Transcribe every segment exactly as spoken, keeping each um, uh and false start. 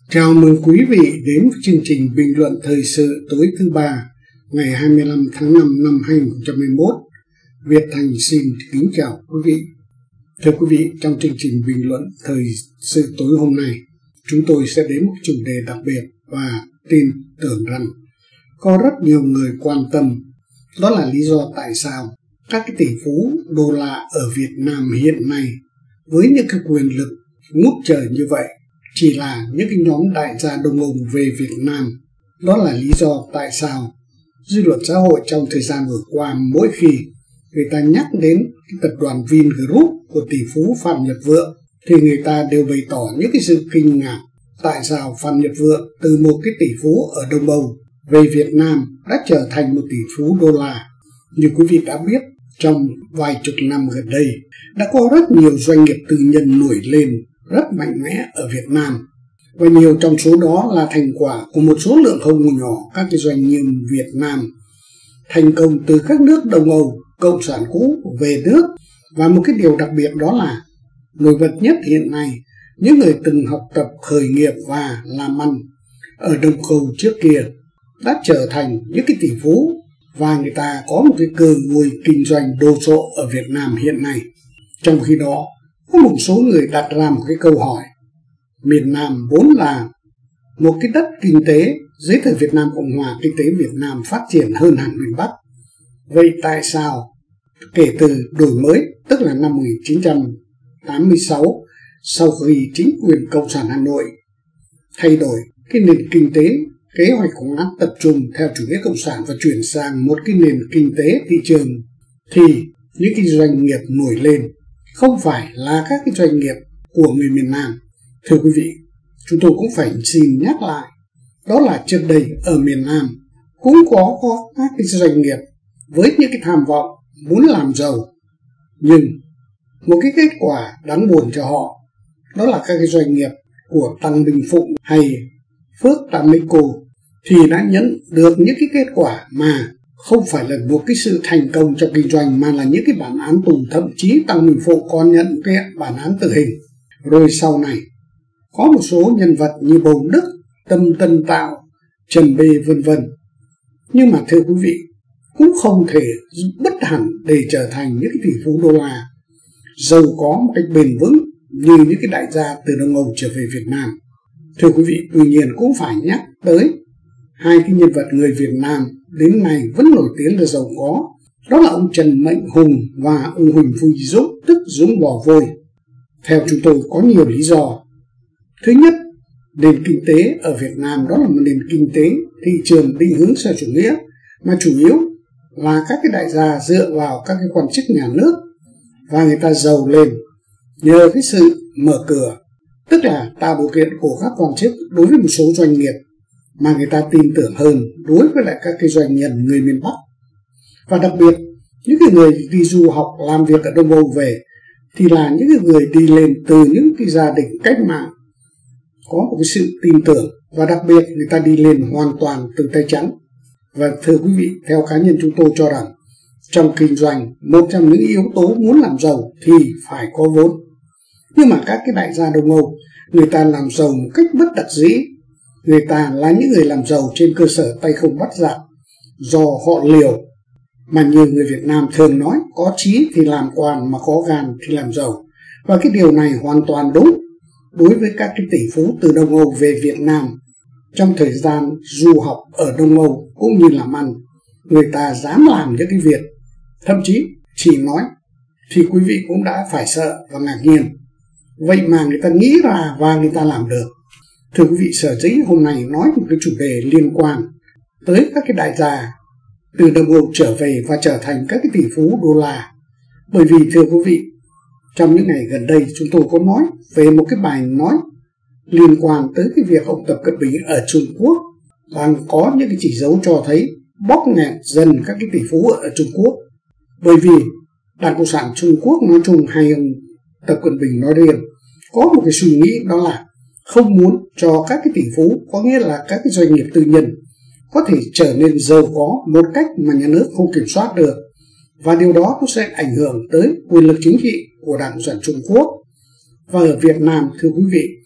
Chào mừng quý vị đến với chương trình bình luận thời sự tối thứ ba ngày hai mươi lăm tháng năm năm hai nghìn không trăm hai mươi mốt. Việt Thành xin kính chào quý vị. Thưa quý vị, trong chương trình bình luận thời sự tối hôm nay, chúng tôi sẽ đến một chủ đề đặc biệt và tin tưởng rằng có rất nhiều người quan tâm. Đó là lý do tại sao các cái tỷ phú đô la ở Việt Nam hiện nay với những cái quyền lực ngút trời như vậy chỉ là những cái nhóm đại gia đông ông về Việt Nam. Đó là lý do tại sao dư luận xã hội trong thời gian vừa qua, mỗi khi người ta nhắc đến cái tập đoàn Vingroup của tỷ phú Phạm Nhật Vượng thì người ta đều bày tỏ những cái sự kinh ngạc. Tại sao Phạm Nhật Vượng từ một cái tỷ phú ở Đông Âu về Việt Nam đã trở thành một tỷ phú đô la? Như quý vị đã biết, trong vài chục năm gần đây đã có rất nhiều doanh nghiệp tư nhân nổi lên rất mạnh mẽ ở Việt Nam, và nhiều trong số đó là thành quả của một số lượng không nhỏ các cái doanh nghiệp Việt Nam thành công từ các nước Đông Âu cộng sản cũ về nước. Và một cái điều đặc biệt đó là nổi bật nhất hiện nay, những người từng học tập khởi nghiệp và làm ăn ở Đông Âu trước kia đã trở thành những cái tỷ phú, và người ta có một cái cơ ngơi kinh doanh đồ sộ ở Việt Nam hiện nay. Trong khi đó, có một số người đặt ra một cái câu hỏi: miền Nam vốn là một cái đất kinh tế dưới thời Việt Nam Cộng Hòa, kinh tế Việt Nam phát triển hơn hẳn miền Bắc. Vậy tại sao kể từ đổi mới, tức là năm một nghìn chín trăm tám mươi sáu, sau khi chính quyền Cộng sản Hà Nội thay đổi cái nền kinh tế kế hoạch hóa tập trung theo chủ nghĩa cộng sản và chuyển sang một cái nền kinh tế thị trường, thì những cái doanh nghiệp nổi lên không phải là các cái doanh nghiệp của người miền Nam? Thưa quý vị, chúng tôi cũng phải xin nhắc lại, đó là trước đây ở miền Nam cũng có, có các cái doanh nghiệp với những cái tham vọng muốn làm giàu, nhưng một cái kết quả đáng buồn cho họ đó là các cái doanh nghiệp của Tăng Bình Phụng hay Phước Tameco thì đã nhận được những cái kết quả mà không phải là một cái sự thành công trong kinh doanh, mà là những cái bản án tù. Thậm chí Tăng Bình Phụng còn nhận cái bản án tử hình. Rồi sau này có một số nhân vật như Bầu Đức, Tâm Tân Tạo, Trần Bê vân vân. Nhưng mà thưa quý vị, cũng không thể bất hẳn để trở thành những cái tỷ phú đô la giàu có một cách bền vững như những cái đại gia từ Đông Âu trở về Việt Nam. Thưa quý vị, tuy nhiên cũng phải nhắc tới hai cái nhân vật người Việt Nam đến nay vẫn nổi tiếng là giàu có, đó là ông Trần Mạnh Hùng và ông Huỳnh Phi Dũng, tức Dũng Bò Vôi. Theo chúng tôi có nhiều lý do. Thứ nhất, nền kinh tế ở Việt Nam đó là một nền kinh tế thị trường định hướng xã chủ nghĩa, mà chủ yếu là các cái đại gia dựa vào các cái quan chức nhà nước, và người ta giàu lên nhờ cái sự mở cửa, tức là tạo điều kiện của các quan chức đối với một số doanh nghiệp mà người ta tin tưởng hơn đối với lại các cái doanh nhân người miền Bắc. Và đặc biệt, những cái người đi du học làm việc ở Đông Âu về thì là những cái người đi lên từ những cái gia đình cách mạng có một cái sự tin tưởng, và đặc biệt người ta đi lên hoàn toàn từ tay trắng. Và thưa quý vị, theo cá nhân chúng tôi cho rằng trong kinh doanh, một trong những yếu tố muốn làm giàu thì phải có vốn. Nhưng mà các cái đại gia Đông Âu, người ta làm giàu một cách bất đắc dĩ. Người ta là những người làm giàu trên cơ sở tay không bắt giặc, do họ liều. Mà như người Việt Nam thường nói, có chí thì làm quan, mà có gan thì làm giàu. Và cái điều này hoàn toàn đúng đối với các cái tỷ phú từ Đông Âu về Việt Nam. Trong thời gian du học ở Đông Âu cũng như làm ăn, người ta dám làm những cái việc thậm chí chỉ nói thì quý vị cũng đã phải sợ và ngạc nhiên. Vậy mà người ta nghĩ ra và người ta làm được. Thưa quý vị, sở dĩ hôm nay nói một cái chủ đề liên quan tới các cái đại gia từ Đông Âu trở về và trở thành các cái tỷ phú đô la, bởi vì thưa quý vị, trong những ngày gần đây chúng tôi có nói về một cái bài nói liên quan tới cái việc ông Tập Cận Bình ở Trung Quốc đang có những cái chỉ dấu cho thấy bóp nghẹt dần các cái tỷ phú ở Trung Quốc. Bởi vì Đảng Cộng sản Trung Quốc nói chung hay ông Tập Cận Bình nói riêng có một cái suy nghĩ, đó là không muốn cho các cái tỷ phú, có nghĩa là các cái doanh nghiệp tư nhân, có thể trở nên giàu có một cách mà nhà nước không kiểm soát được. Và điều đó nó sẽ ảnh hưởng tới quyền lực chính trị của Đảng Cộng sản Trung Quốc. Và ở Việt Nam, thưa quý vị,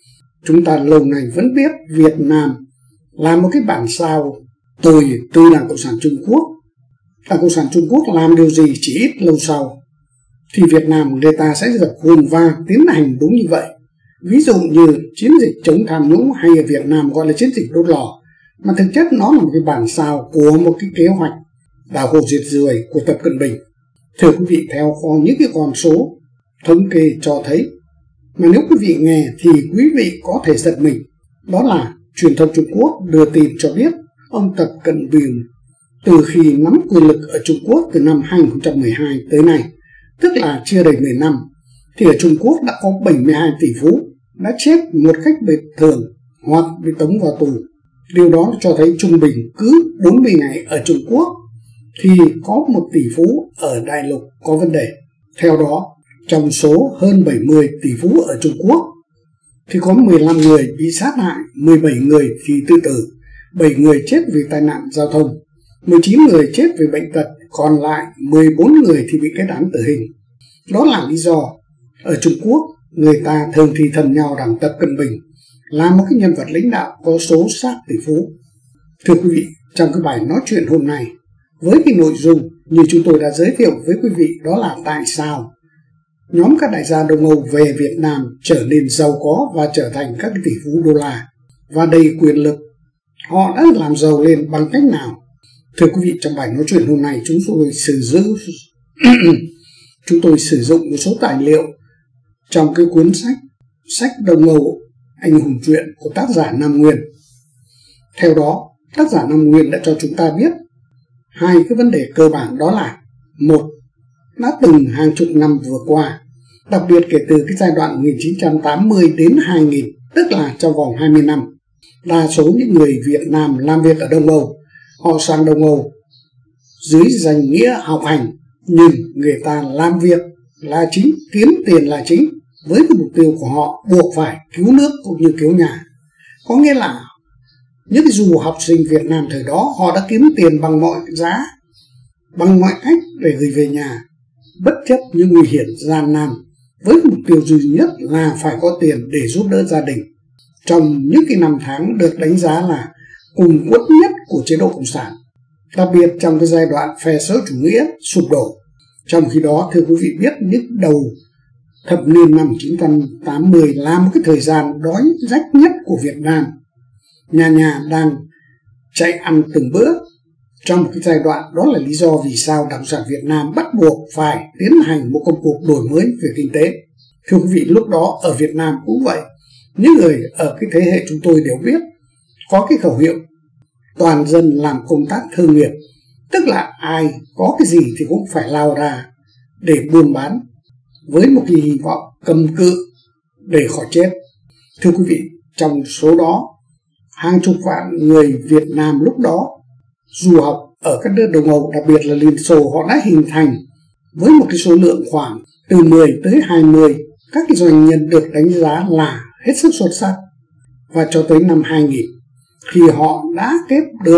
chúng ta lâu nay vẫn biết Việt Nam là một cái bản sao tồi từ Đảng Cộng sản Trung Quốc. Đảng Cộng sản Trung Quốc làm điều gì chỉ ít lâu sau thì Việt Nam người ta sẽ dập khuôn và tiến hành đúng như vậy. Ví dụ như chiến dịch chống tham nhũng hay ở Việt Nam gọi là chiến dịch đốt lò, mà thực chất nó là một cái bản sao của một cái kế hoạch đảo hổ diệt rùi của Tập Cận Bình. Thưa quý vị, theo những cái con số thống kê cho thấy, mà nếu quý vị nghe thì quý vị có thể giật mình, đó là truyền thông Trung Quốc đưa tin cho biết ông Tập Cận Bình từ khi nắm quyền lực ở Trung Quốc từ năm hai nghìn không trăm mười hai tới nay, tức là chưa đầy mười năm, thì ở Trung Quốc đã có bảy mươi hai tỷ phú đã chết một cách biệt thường hoặc bị tống vào tù. Điều đó cho thấy trung bình cứ bốn mươi ngày ở Trung Quốc thì có một tỷ phú ở đại lục có vấn đề. Theo đó, trong số hơn bảy mươi tỷ phú ở Trung Quốc thì có mười lăm người bị sát hại, mười bảy người thì tự tử, bảy người chết vì tai nạn giao thông, mười chín người chết vì bệnh tật, còn lại mười bốn người thì bị kết án tử hình. Đó là lý do ở Trung Quốc người ta thường thì thầm nhau rằng Tập Cận Bình là một cái nhân vật lãnh đạo có số sát tỷ phú. Thưa quý vị, trong cái bài nói chuyện hôm nay với cái nội dung như chúng tôi đã giới thiệu với quý vị, đó là tại sao nhóm các đại gia Đông Âu về Việt Nam trở nên giàu có và trở thành các tỷ phú đô la và đầy quyền lực. Họ đã làm giàu lên bằng cách nào? Thưa quý vị, trong bài nói chuyện hôm nay chúng tôi sử dụng chúng tôi sử dụng một số tài liệu trong cái cuốn sách Sách Đông Âu Anh hùng truyện của tác giả Nam Nguyên. Theo đó, tác giả Nam Nguyên đã cho chúng ta biết hai cái vấn đề cơ bản, đó là: một, đã từng hàng chục năm vừa qua, đặc biệt kể từ cái giai đoạn một nghìn chín trăm tám mươi đến hai nghìn, tức là trong vòng hai mươi năm, đa số những người Việt Nam làm việc ở Đông Âu, họ sang Đông Âu dưới danh nghĩa học hành, nhưng người ta làm việc là chính, kiếm tiền là chính, với cái mục tiêu của họ buộc phải cứu nước cũng như cứu nhà. Có nghĩa là những cái du học sinh Việt Nam thời đó họ đã kiếm tiền bằng mọi giá, bằng mọi cách để gửi về nhà, bất chấp những nguy hiểm gian nan, với mục tiêu duy nhất là phải có tiền để giúp đỡ gia đình. Trong những cái năm tháng được đánh giá là cùng quất nhất của chế độ Cộng sản, đặc biệt trong cái giai đoạn phe xã hội chủ nghĩa sụp đổ. Trong khi đó, thưa quý vị biết, những đầu thập niên năm một nghìn chín trăm tám mươi là một cái thời gian đói rách nhất của Việt Nam. Nhà nhà đang chạy ăn từng bữa. Trong một cái giai đoạn, đó là lý do vì sao Đảng Cộng sản Việt Nam bắt buộc phải tiến hành một công cuộc đổi mới về kinh tế. Thưa quý vị, lúc đó ở Việt Nam cũng vậy. Những người ở cái thế hệ chúng tôi đều biết có cái khẩu hiệu toàn dân làm công tác thương nghiệp, tức là ai có cái gì thì cũng phải lao ra để buôn bán với một cái hy vọng cầm cự để khỏi chết. Thưa quý vị, trong số đó hàng chục vạn người Việt Nam lúc đó du học ở các nước Đông Âu, đặc biệt là Liên Xô, họ đã hình thành với một cái số lượng khoảng từ mười tới hai mươi các cái doanh nhân được đánh giá là hết sức xuất sắc. Và cho tới năm hai nghìn, khi họ đã kết được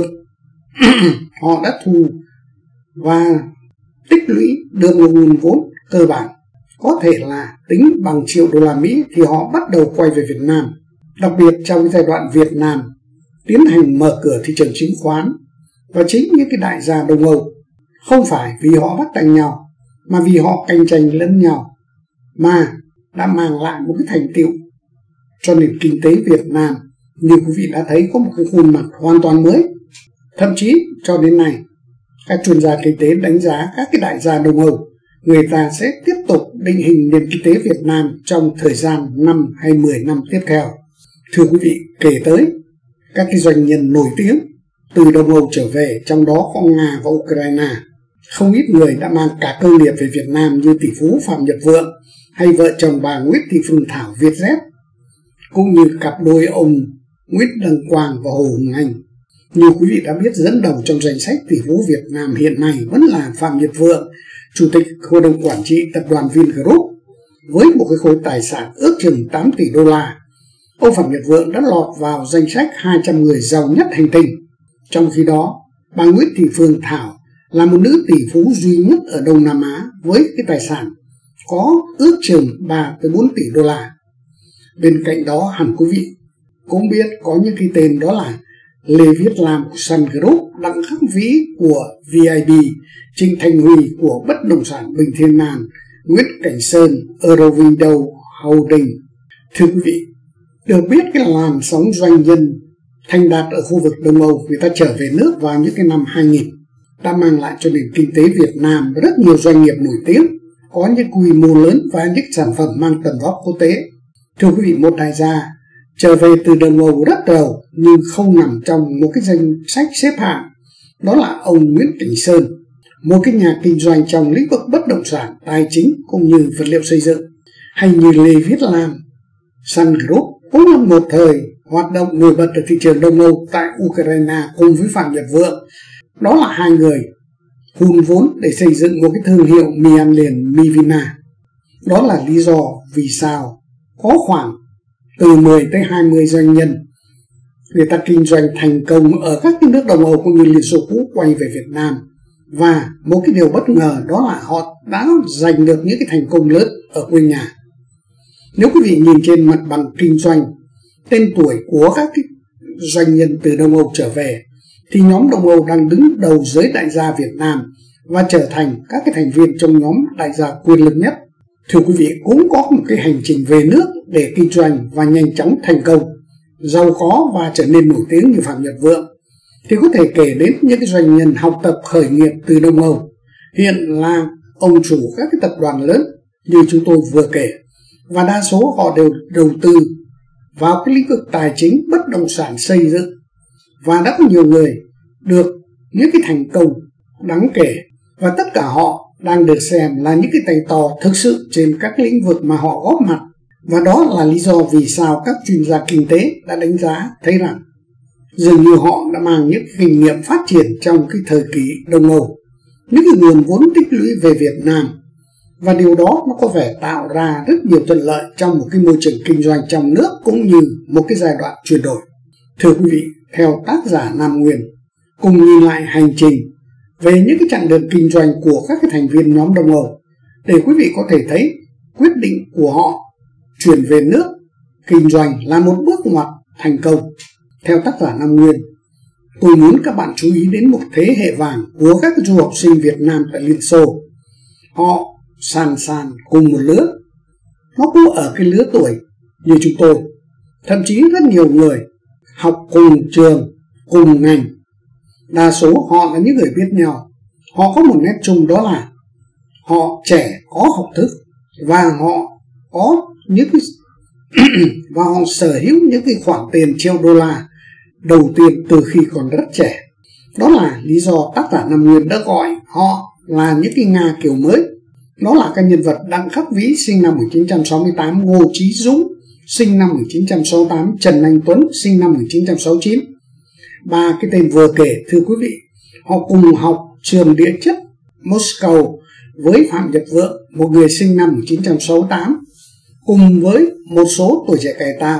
họ đã thu và tích lũy được một nguồn vốn cơ bản có thể là tính bằng triệu đô la Mỹ, thì họ bắt đầu quay về Việt Nam. Đặc biệt trong giai đoạn Việt Nam tiến hành mở cửa thị trường chứng khoán, và chính những cái đại gia Đông Âu không phải vì họ bắt tay nhau mà vì họ cạnh tranh lẫn nhau mà đã mang lại một cái thành tựu cho nền kinh tế Việt Nam, như quý vị đã thấy, có một cái khuôn mặt hoàn toàn mới. Thậm chí cho đến nay, các chuyên gia kinh tế đánh giá các cái đại gia Đông Âu, người ta sẽ tiếp tục định hình nền kinh tế Việt Nam trong thời gian năm hay mười năm tiếp theo. Thưa quý vị, kể tới các cái doanh nhân nổi tiếng từ Đông Âu trở về, trong đó có Nga và Ukraine, không ít người đã mang cả cơ nghiệp về Việt Nam, như tỷ phú Phạm Nhật Vượng hay vợ chồng bà Nguyễn Thị Phương Thảo Vietjet, cũng như cặp đôi ông Nguyễn Đăng Quang và Hồ Hùng Anh. Như quý vị đã biết, dẫn đầu trong danh sách tỷ phú Việt Nam hiện nay vẫn là Phạm Nhật Vượng, Chủ tịch Hội đồng Quản trị Tập đoàn Vingroup, với một cái khối tài sản ước chừng tám tỷ đô la. Ông Phạm Nhật Vượng đã lọt vào danh sách hai trăm người giàu nhất hành tinh. Trong khi đó, bà Nguyễn Thị Phương Thảo là một nữ tỷ phú duy nhất ở Đông Nam Á với cái tài sản có ước chừng ba tới bốn tỷ đô la. Bên cạnh đó, hẳn quý vị cũng biết có những cái tên đó là Lê Viết Lam của Sun Group, Đặng Khắc Vĩ của vê i bê, Trịnh Thành Huy của Bất động sản Bình Thiên An, Nguyễn Cảnh Sơn, Eurowindow Holding. Thưa quý vị, được biết cái làn sóng doanh nhân thành đạt ở khu vực Đông Âu, người ta trở về nước vào những cái năm hai nghìn, đã mang lại cho nền kinh tế Việt Nam rất nhiều doanh nghiệp nổi tiếng, có những quy mô lớn và những sản phẩm mang tầm vóc quốc tế. Thưa quý vị, một đại gia trở về từ Đông Âu rất đầu nhưng không nằm trong một cái danh sách xếp hạng, đó là ông Nguyễn Cảnh Sơn, một cái nhà kinh doanh trong lĩnh vực bất động sản, tài chính cũng như vật liệu xây dựng. Hay như Lê Viết Lam, Sun Group cũng là một thời hoạt động nổi bật ở thị trường Đông Âu tại Ukraine cùng với Phạm Nhật Vượng. Đó là hai người hùn vốn để xây dựng một cái thương hiệu mì ăn liền Mivina. Đó là lý do vì sao có khoảng từ mười tới hai mươi doanh nhân người ta kinh doanh thành công ở các cái nước Đông Âu cũng như Liên Xô cũ quay về Việt Nam. Và một cái điều bất ngờ đó là họ đã giành được những cái thành công lớn ở quê nhà. Nếu quý vị nhìn trên mặt bằng kinh doanh, tên tuổi của các cái doanh nhân từ Đông Âu trở về, thì nhóm Đông Âu đang đứng đầu giới đại gia Việt Nam và trở thành các cái thành viên trong nhóm đại gia quyền lực nhất. Thưa quý vị, cũng có một cái hành trình về nước để kinh doanh và nhanh chóng thành công, giàu có và trở nên nổi tiếng như Phạm Nhật Vượng, thì có thể kể đến những cái doanh nhân học tập khởi nghiệp từ Đông Âu, hiện là ông chủ các cái tập đoàn lớn như chúng tôi vừa kể, và đa số họ đều đầu tư vào cái lĩnh vực tài chính, bất động sản, xây dựng, và đã có nhiều người được những cái thành công đáng kể, và tất cả họ đang được xem là những cái tay to thực sự trên các lĩnh vực mà họ góp mặt. Và đó là lý do vì sao các chuyên gia kinh tế đã đánh giá thấy rằng dường như họ đã mang những kinh nghiệm phát triển trong cái thời kỳ Đông Âu, những cái nguồn vốn tích lũy về Việt Nam, và điều đó nó có vẻ tạo ra rất nhiều thuận lợi trong một cái môi trường kinh doanh trong nước cũng như một cái giai đoạn chuyển đổi. Thưa quý vị, theo tác giả Nam Nguyên, cùng nhìn lại hành trình về những cái chặng đường kinh doanh của các cái thành viên nhóm Đông Âu để quý vị có thể thấy quyết định của họ chuyển về nước kinh doanh là một bước ngoặt thành công. Theo tác giả Nam Nguyên, tôi muốn các bạn chú ý đến một thế hệ vàng của các du học sinh Việt Nam tại Liên Xô. Họ sàn sàn cùng một lứa, nó cũng ở cái lứa tuổi như chúng tôi, thậm chí rất nhiều người học cùng trường, cùng ngành. Đa số họ là những người biết nhau. Họ có một nét chung, đó là họ trẻ, có học thức, và họ có những cái và họ sở hữu những cái khoản tiền triệu đô la đầu tiên từ khi còn rất trẻ. Đó là lý do tác giả Nam Nguyên đã gọi họ là những cái Nga kiểu mới. Đó là các nhân vật Đặng Khắc Vĩ sinh năm một nghìn chín trăm sáu mươi tám, Ngô Chí Dũng sinh năm một nghìn chín trăm sáu mươi tám, Trần Anh Tuấn sinh năm một nghìn chín trăm sáu mươi chín. Ba cái tên vừa kể, thưa quý vị, họ cùng học trường địa chất Moscow với Phạm Nhật Vượng, một người sinh năm một nghìn chín trăm sáu mươi tám, cùng với một số tuổi trẻ cải tạo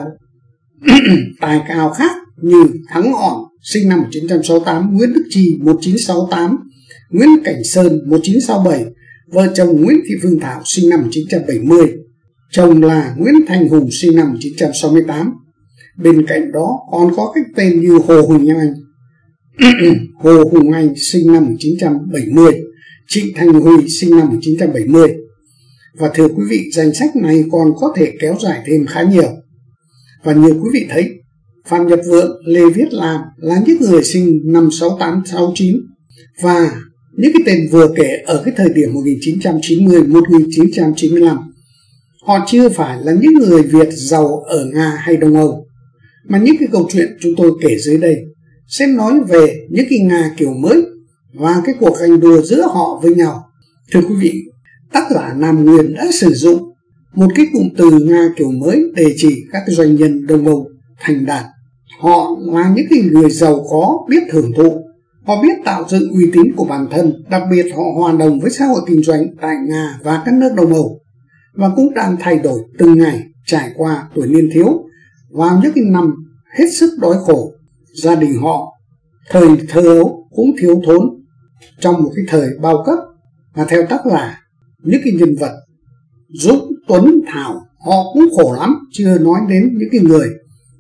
tài cao khác như Thắng Ỏn sinh năm một nghìn chín trăm sáu mươi tám, Nguyễn Đức Chi một nghìn chín trăm sáu mươi tám, Nguyễn Cảnh Sơn một nghìn chín trăm sáu mươi bảy, vợ chồng Nguyễn Thị Phương Thảo sinh năm một nghìn chín trăm bảy mươi, chồng là Nguyễn Thành Hùng sinh năm một nghìn chín trăm sáu mươi tám. Bên cạnh đó còn có các tên như Hồ Hùng Anh Hồ Hùng Anh sinh năm một nghìn chín trăm bảy mươi, Trịnh Thành Huy sinh năm một nghìn chín trăm bảy mươi. Và thưa quý vị, danh sách này còn có thể kéo dài thêm khá nhiều. Và như quý vị thấy, Phạm Nhật Vượng, Lê Viết Lam là những người sinh năm sáu tám sáu chín, và những cái tên vừa kể ở cái thời điểm một nghìn chín trăm chín mươi đến một nghìn chín trăm chín mươi lăm, họ chưa phải là những người Việt giàu ở Nga hay Đông Âu, mà những cái câu chuyện chúng tôi kể dưới đây sẽ nói về những cái Nga kiểu mới và cái cuộc ganh đua giữa họ với nhau. Thưa quý vị, tác giả Nam Nguyên đã sử dụng một cái cụm từ Nga kiểu mới để chỉ các doanh nhân Đông Âu thành đạt. Họ là những cái người giàu có, biết hưởng thụ, họ biết tạo dựng uy tín của bản thân, đặc biệt họ hòa đồng với xã hội kinh doanh tại Nga và các nước Đông Âu, và cũng đang thay đổi từng ngày trải qua tuổi niên thiếu vào những cái năm hết sức đói khổ. Gia đình họ thời thơ ấu cũng thiếu thốn trong một cái thời bao cấp. Và theo tác giả, những cái nhân vật Dũng, Tuấn, Thảo họ cũng khổ lắm, chưa nói đến những cái người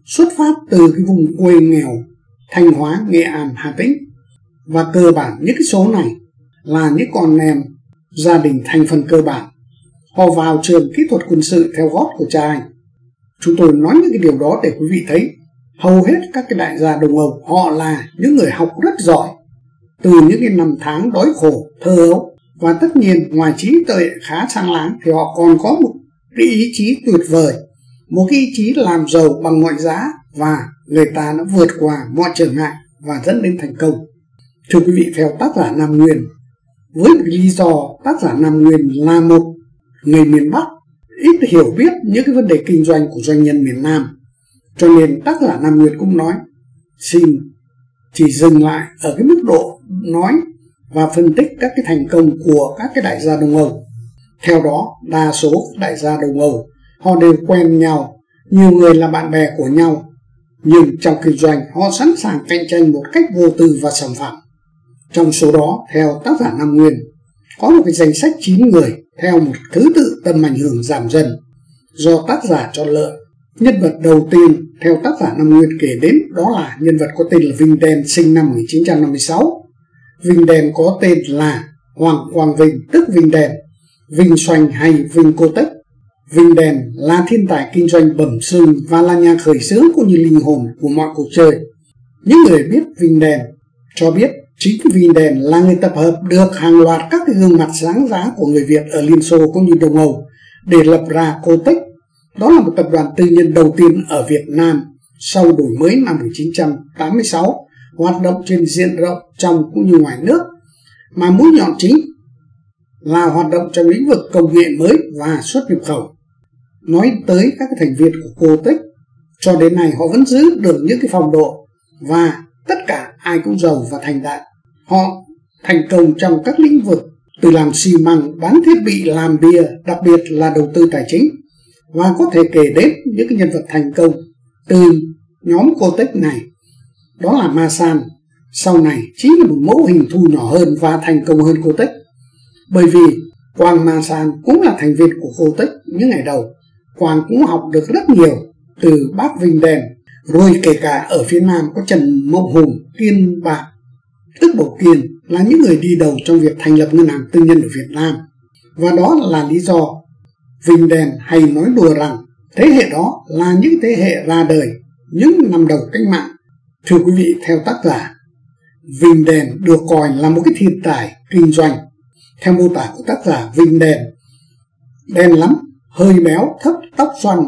xuất phát từ cái vùng quê nghèo Thanh Hóa, Nghệ An, Hà Tĩnh. Và cơ bản những cái số này là những con em gia đình thành phần cơ bản. Họ vào trường kỹ thuật quân sự theo gót của cha anh. Chúng tôi nói những cái điều đó để quý vị thấy hầu hết các cái đại gia Đông Âu họ là những người học rất giỏi từ những cái năm tháng đói khổ, thơ ấu. Và tất nhiên ngoài trí tuệ khá sáng láng thì họ còn có một cái ý chí tuyệt vời, một cái ý chí làm giàu bằng mọi giá, và người ta đã vượt qua mọi trở ngại và dẫn đến thành công. Thưa quý vị, theo tác giả Nam Nguyên, với một lý do tác giả Nam Nguyên là một người miền Bắc ít hiểu biết những cái vấn đề kinh doanh của doanh nhân miền Nam, cho nên tác giả Nam Nguyên cũng nói xin chỉ dừng lại ở cái mức độ nói và phân tích các cái thành công của các cái đại gia Đông Âu. Theo đó, đa số các đại gia Đông Âu họ đều quen nhau, nhiều người là bạn bè của nhau, nhưng trong kinh doanh họ sẵn sàng cạnh tranh một cách vô tư và sòng phẳng. Trong số đó, theo tác giả Nam Nguyên, có một cái danh sách chín người theo một thứ tự tầm ảnh hưởng giảm dần do tác giả chọn lựa. Nhân vật đầu tiên theo tác giả Nam Nguyên kể đến đó là nhân vật có tên là Vinh Đen, sinh năm một nghìn chín trăm năm mươi sáu. Vinh Đen có tên là Hoàng Quang Vinh, tức Vinh Đen, Vinh Xoanh hay Vinh Cô Tech. Vinh Đen là thiên tài kinh doanh bẩm sinh và là nhà khởi xướng cũng như linh hồn của mọi cuộc chơi. Những người biết Vinh Đen cho biết chính Vinh Đen là người tập hợp được hàng loạt các cái gương mặt sáng giá của người Việt ở Liên Xô cũng như Đông Âu để lập ra Cô Tech. Đó là một tập đoàn tư nhân đầu tiên ở Việt Nam sau đổi mới năm một nghìn chín trăm tám mươi sáu, hoạt động trên diện rộng trong cũng như ngoài nước, mà mũi nhọn chính là hoạt động trong lĩnh vực công nghệ mới và xuất nhập khẩu. Nói tới các cái thành viên của Cô Tech, cho đến nay họ vẫn giữ được những cái phong độ và tất cả ai cũng giàu và thành đạt. Họ thành công trong các lĩnh vực từ làm xi măng, bán thiết bị làm bia, đặc biệt là đầu tư tài chính. Và có thể kể đến những cái nhân vật thành công từ nhóm Cô Tech này, đó là Masan, sau này chính là một mẫu hình thu nhỏ hơn và thành công hơn Cô Tech. Bởi vì Quang Masan cũng là thành viên của Cô Tech những ngày đầu. Quang cũng học được rất nhiều từ bác Vinh Đen, rồi kể cả ở phía Nam có Trần Mộng Hùng, Kiên Bạc, tức Bầu Kiên, là những người đi đầu trong việc thành lập ngân hàng tư nhân ở Việt Nam. Và đó là lý do Vinh Đen hay nói đùa rằng thế hệ đó là những thế hệ ra đời những năm đầu cách mạng. Thưa quý vị, theo tác giả, Vinh Đen được coi là một cái thiên tài kinh doanh. Theo mô tả của tác giả, Vinh Đen đen lắm, hơi béo, thấp, tóc xoăn,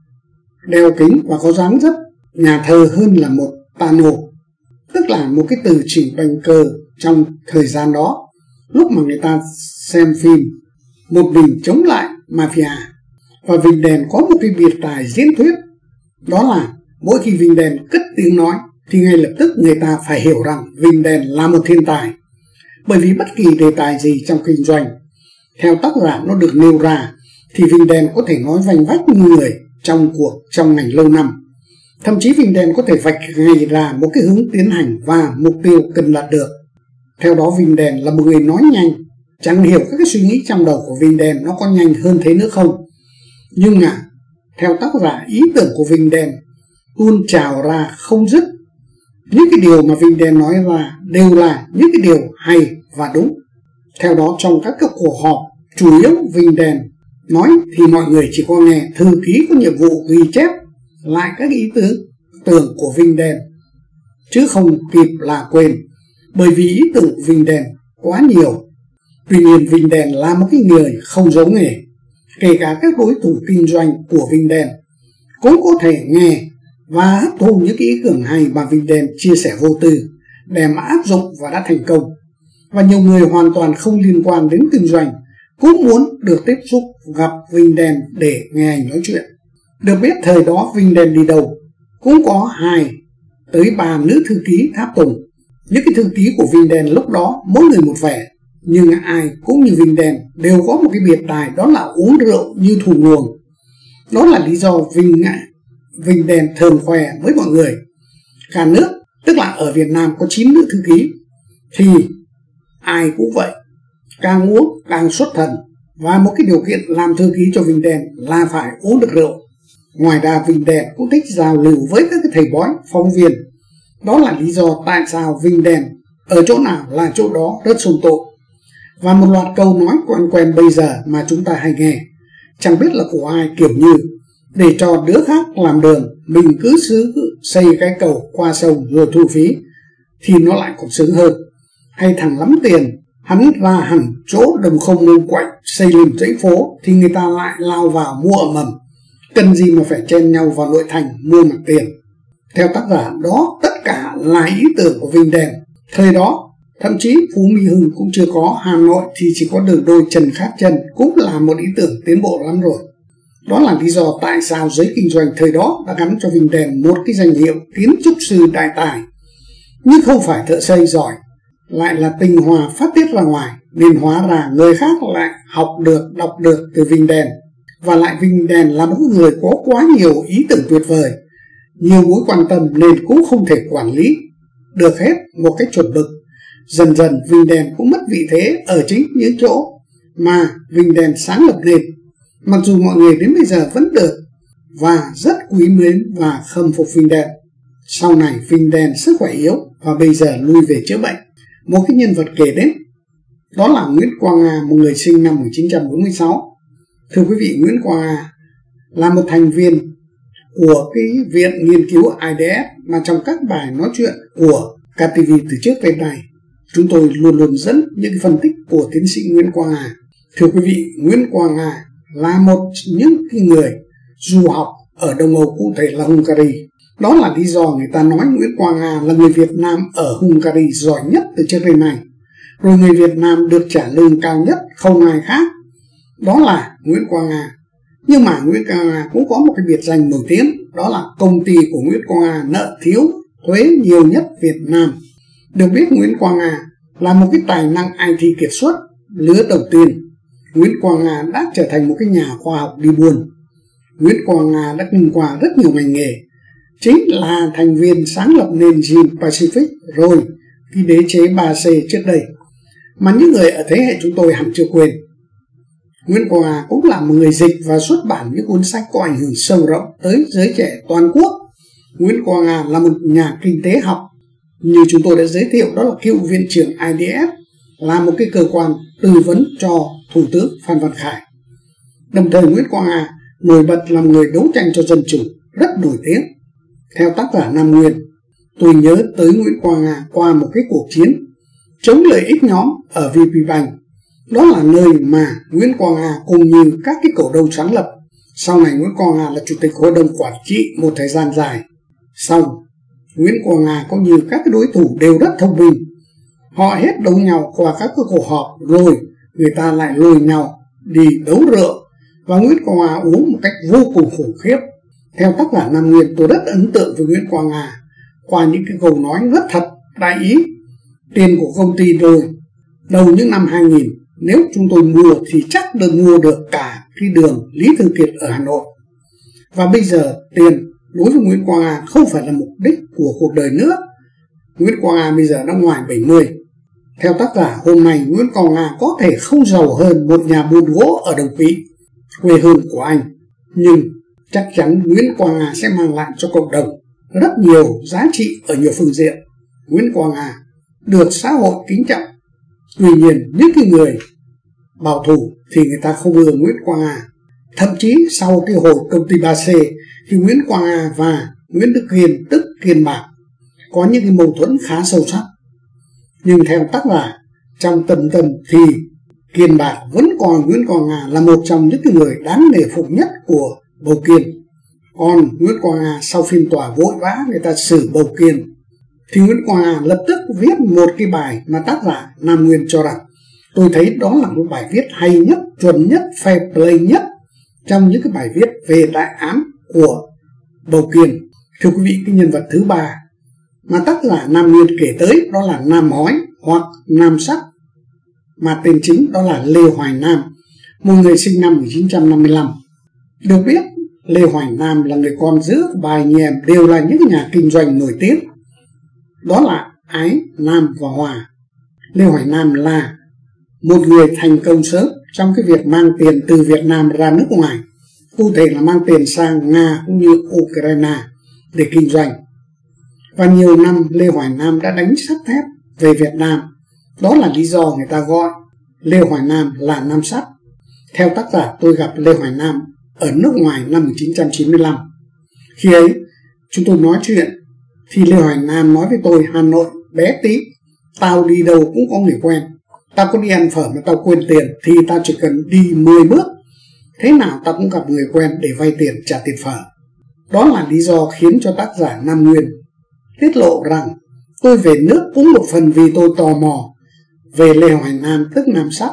đeo kính và có dáng dấp nhà thơ hơn là một Tano, tức là một cái từ chỉ bành cơ trong thời gian đó, lúc mà người ta xem phim Một Mình Chống Lại Mafia. Và Vinh Đen có một cái biệt tài diễn thuyết, đó là mỗi khi Vinh Đen cất tiếng nói thì ngay lập tức người ta phải hiểu rằng Vinh Đen là một thiên tài. Bởi vì bất kỳ đề tài gì trong kinh doanh, theo tác giả nó được nêu ra, thì Vinh Đen có thể nói vành vách như người trong cuộc trong ngành lâu năm. Thậm chí Vinh Đen có thể vạch ngay ra một cái hướng tiến hành và mục tiêu cần đạt được. Theo đó, Vinh Đen là một người nói nhanh. Chẳng hiểu các cái suy nghĩ trong đầu của Vinh Đen nó có nhanh hơn thế nữa không. Nhưng à, theo tác giả, ý tưởng của Vinh Đen tuôn trào ra không dứt. Những cái điều mà Vinh Đen nói ra đều là những cái điều hay và đúng. Theo đó, trong các cái cuộc họp, chủ yếu Vinh Đen nói thì mọi người chỉ có nghe, thư ký có nhiệm vụ ghi chép lại các ý tưởng tưởng của Vinh Đen, chứ không kịp là quên. Bởi vì ý tưởng của Vinh Đen quá nhiều. Tuy nhiên, Vinh Đen là một cái người không giấu nghề. Kể cả các đối thủ kinh doanh của Vinh Đen cũng có thể nghe và hấp thu những cái ý tưởng hay mà Vinh Đen chia sẻ vô tư, đem áp dụng và đã thành công. Và nhiều người hoàn toàn không liên quan đến kinh doanh cũng muốn được tiếp xúc gặp Vinh Đen để nghe anh nói chuyện. Được biết thời đó Vinh Đen đi đâu cũng có hai tới ba nữ thư ký tháp tùng. Những cái thư ký của Vinh Đen lúc đó mỗi người một vẻ, nhưng ai cũng như Vinh Đen đều có một cái biệt tài, đó là uống rượu như thù nguồn. Đó là lý do Vinh ngại Vinh Đen thường khoe với mọi người. Cả nước, tức là ở Việt Nam có chín nữ thư ký, thì ai cũng vậy, càng uống càng xuất thần. Và một cái điều kiện làm thư ký cho Vinh Đen là phải uống được rượu. Ngoài ra Vinh Đen cũng thích giao lưu với các cái thầy bói, phóng viên. Đó là lý do tại sao Vinh Đen ở chỗ nào là chỗ đó rất xôm tộ. Và một loạt câu nói quen quen bây giờ mà chúng ta hay nghe, chẳng biết là của ai, kiểu như để cho đứa khác làm đường, mình cứ xứ xây cái cầu qua sông rồi thu phí thì nó lại còn sướng hơn. Hay thằng lắm tiền, hắn ra hẳn chỗ đồng không mông quạnh xây lên dãy phố thì người ta lại lao vào mua ẩm ẩm. Cần gì mà phải chen nhau vào nội thành mua mặt tiền. Theo tác giả, đó tất cả là ý tưởng của Vinh Đen. Thời đó, thậm chí Phú Mỹ Hưng cũng chưa có, Hà Nội thì chỉ có đường đôi Trần Khát Trân, cũng là một ý tưởng tiến bộ lắm rồi. Đó là lý do tại sao giới kinh doanh thời đó đã gắn cho Vinh Đen một cái danh hiệu kiến trúc sư đại tài. Nhưng không phải thợ xây giỏi, lại là tinh hoa phát tiết ra ngoài, nên hóa ra người khác lại học được, đọc được từ Vinh Đen. Và lại Vinh Đen là một người có quá nhiều ý tưởng tuyệt vời, nhiều mối quan tâm nên cũng không thể quản lý được hết một cách chuẩn mực. Dần dần Vinh Đen cũng mất vị thế ở chính những chỗ mà Vinh Đen sáng lập nên. Mặc dù mọi người đến bây giờ vẫn được và rất quý mến và khâm phục Vinh Đen. Sau này Vinh Đen sức khỏe yếu và bây giờ lui về chữa bệnh. Một cái nhân vật kể đến đó là Nguyễn Quang Nga, một người sinh năm một nghìn chín trăm bốn mươi sáu. Thưa quý vị, Nguyễn Quang Nga là một thành viên của cái viện nghiên cứu I D F mà trong các bài nói chuyện của K T V từ trước tới nay, chúng tôi luôn luôn dẫn những phân tích của tiến sĩ Nguyễn Quang Nga. Thưa quý vị, Nguyễn Quang Nga là một những người du học ở Đông Âu, cụ thể là Hungary. Đó là lý do người ta nói Nguyễn Quang Nga là người Việt Nam ở Hungary giỏi nhất từ trước đến nay. Rồi người Việt Nam được trả lương cao nhất không ai khác, đó là Nguyễn Quang Nga. Nhưng mà Nguyễn Quang Nga cũng có một cái biệt danh nổi tiếng, đó là công ty của Nguyễn Quang Nga nợ thiếu thuế nhiều nhất Việt Nam. Được biết Nguyễn Quang Nga là một cái tài năng I T kiệt xuất lứa đầu tiên. Nguyễn Quang Nga đã trở thành một cái nhà khoa học đi buôn. Nguyễn Quang Nga đã kinh qua rất nhiều ngành nghề, chính là thành viên sáng lập nên Gin Pacific rồi cái đế chế ba C trước đây, mà những người ở thế hệ chúng tôi hẳn chưa quên. Nguyễn Quang Nga cũng là một người dịch và xuất bản những cuốn sách có ảnh hưởng sâu rộng tới giới trẻ toàn quốc. Nguyễn Quang Nga là một nhà kinh tế học, như chúng tôi đã giới thiệu, đó là cựu viện trưởng I D F, là một cái cơ quan tư vấn cho Thủ tướng Phan Văn Khải. Đồng thời Nguyễn Quang Nga nổi bật là người đấu tranh cho dân chủ, rất nổi tiếng. Theo tác giả Nam Nguyên, tôi nhớ tới Nguyễn Quang Nga qua một cái cuộc chiến chống lợi ích nhóm ở vê pê Bank. Đó là nơi mà Nguyễn Quang Nga cùng như các cái cổ đông sáng lập. Sau này Nguyễn Quang Nga là chủ tịch hội đồng quản trị một thời gian dài. Xong, Nguyễn Quang Nga cũng như các cái đối thủ đều rất thông minh. Họ hết đấu nhau qua các cái cuộc họp, rồi người ta lại lôi nhau đi đấu rượu, và Nguyễn Quang Nga uống một cách vô cùng khủng khiếp. Theo tác giả Nam Nguyên, tôi rất ấn tượng với Nguyễn Quang Nga qua những cái câu nói rất thật đại ý. Tiền của công ty rồi đầu những năm hai nghìn, nếu chúng tôi mua thì chắc được mua được cả cái đường Lý Thường Kiệt ở Hà Nội. Và bây giờ tiền đối với Nguyễn Quang Nga không phải là mục đích của cuộc đời nữa. Nguyễn Quang Nga bây giờ đã ngoài bảy mươi. Theo tác giả, hôm nay Nguyễn Quang Nga có thể không giàu hơn một nhà buôn gỗ ở Đồng Quỳ, quê hương của anh, nhưng chắc chắn Nguyễn Quang Nga sẽ mang lại cho cộng đồng rất nhiều giá trị ở nhiều phương diện. Nguyễn Quang Nga được xã hội kính trọng. Tuy nhiên, những cái người bảo thủ thì người ta không ưa Nguyễn Quang Nga. Thậm chí sau cái hồi công ty ba C thì Nguyễn Quang Nga và Nguyễn Đức Kiên, tức Kiên Bạc, có những cái mâu thuẫn khá sâu sắc. Nhưng theo tác giả, trong tâm tâm thì Kiên Bạc vẫn còn Nguyễn Quang Nga là một trong những cái người đáng nể phục nhất của Bầu Kiên. Còn Nguyễn Quang Nga sau phiên tòa vội vã người ta xử Bầu Kiên, thì Nguyễn Quang Nga lập tức viết một cái bài mà tác giả Nam Nguyên cho rằng tôi thấy đó là một bài viết hay nhất, chuẩn nhất, fair play nhất trong những cái bài viết về đại án của Bầu Kiên. Thưa quý vị, cái nhân vật thứ ba mà tác giả Nam Nguyên kể tới đó là Nam Hói hoặc Nam Sắc, mà tên chính đó là Lê Hoài Nam, một người sinh năm một nghìn chín trăm năm mươi lăm. Được biết, Lê Hoài Nam là người con giữa của ba anh em đều là những nhà kinh doanh nổi tiếng, đó là Ái, Nam và Hòa. Lê Hoài Nam là một người thành công sớm trong cái việc mang tiền từ Việt Nam ra nước ngoài. cụ thể là mang tiền sang Nga cũng như Ukraine để kinh doanh. Và nhiều năm Lê Hoài Nam đã đánh sắt thép về Việt Nam. Đó là lý do người ta gọi Lê Hoài Nam là Nam Sắt. Theo tác giả, tôi gặp Lê Hoài Nam ở nước ngoài năm một nghìn chín trăm chín mươi lăm. Khi ấy, chúng tôi nói chuyện, thì Lê Hoài Nam nói với tôi: Hà Nội bé tí, tao đi đâu cũng có người quen. Tao có đi ăn phở mà tao quên tiền thì tao chỉ cần đi mười bước, thế nào tao cũng gặp người quen để vay tiền trả tiền phở. Đó là lý do khiến cho tác giả Nam Nguyên tiết lộ rằng tôi về nước cũng một phần vì tôi tò mò về Lê Hoài Nam, tức Nam Sắt.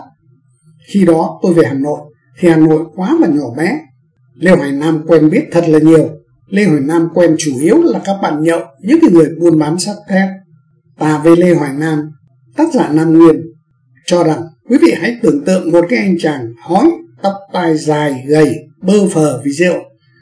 Khi đó tôi về Hà Nội thì Hà Nội quá là nhỏ bé. Lê Hoài Nam quen biết thật là nhiều. Lê Hoài Nam quen chủ yếu là các bạn nhậu, những người buôn bán sắt thép. Và về Lê Hoài Nam, tác giả Nam Nguyên cho rằng quý vị hãy tưởng tượng một cái anh chàng hói, tóc tai dài, gầy, bơ phờ vì rượu.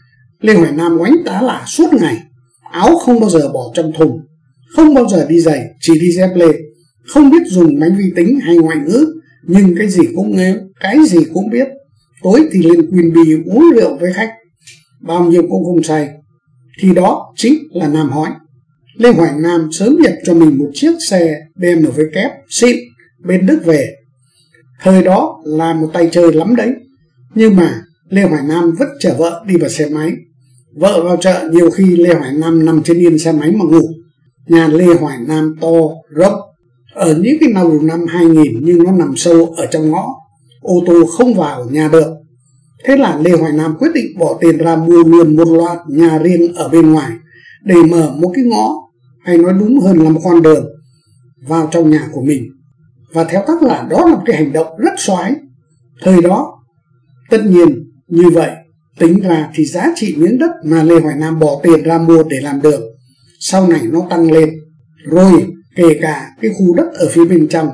Lê Hoài Nam oánh tá lả suốt ngày, áo không bao giờ bỏ trong thùng, không bao giờ đi giày, chỉ đi dép lê, không biết dùng máy vi tính hay ngoại ngữ, nhưng cái gì cũng nghe, cái gì cũng biết. Tối thì lên Queen Bee uống rượu với khách, bao nhiêu cũng không say. Thì đó chính là Nam hói. Lê Hoài Nam sớm nhập cho mình một chiếc xe B M W xịn bên Đức về. Thời đó là một tay chơi lắm đấy. Nhưng mà Lê Hoài Nam vứt chở vợ đi bằng xe máy. Vợ vào chợ, nhiều khi Lê Hoài Nam nằm trên yên xe máy mà ngủ. Nhà Lê Hoài Nam to, rộng, ở những cái đầu năm hai nghìn nhưng nó nằm sâu ở trong ngõ, ô tô không vào nhà được. Thế là Lê Hoài Nam quyết định bỏ tiền ra mua luôn một loạt nhà riêng ở bên ngoài để mở một cái ngõ, hay nói đúng hơn là một con đường vào trong nhà của mình. Và theo tác giả, đó là một cái hành động rất xoái. Thời đó, tất nhiên như vậy, tính ra thì giá trị miếng đất mà Lê Hoài Nam bỏ tiền ra mua để làm đường sau này nó tăng lên. Rồi kể cả cái khu đất ở phía bên trong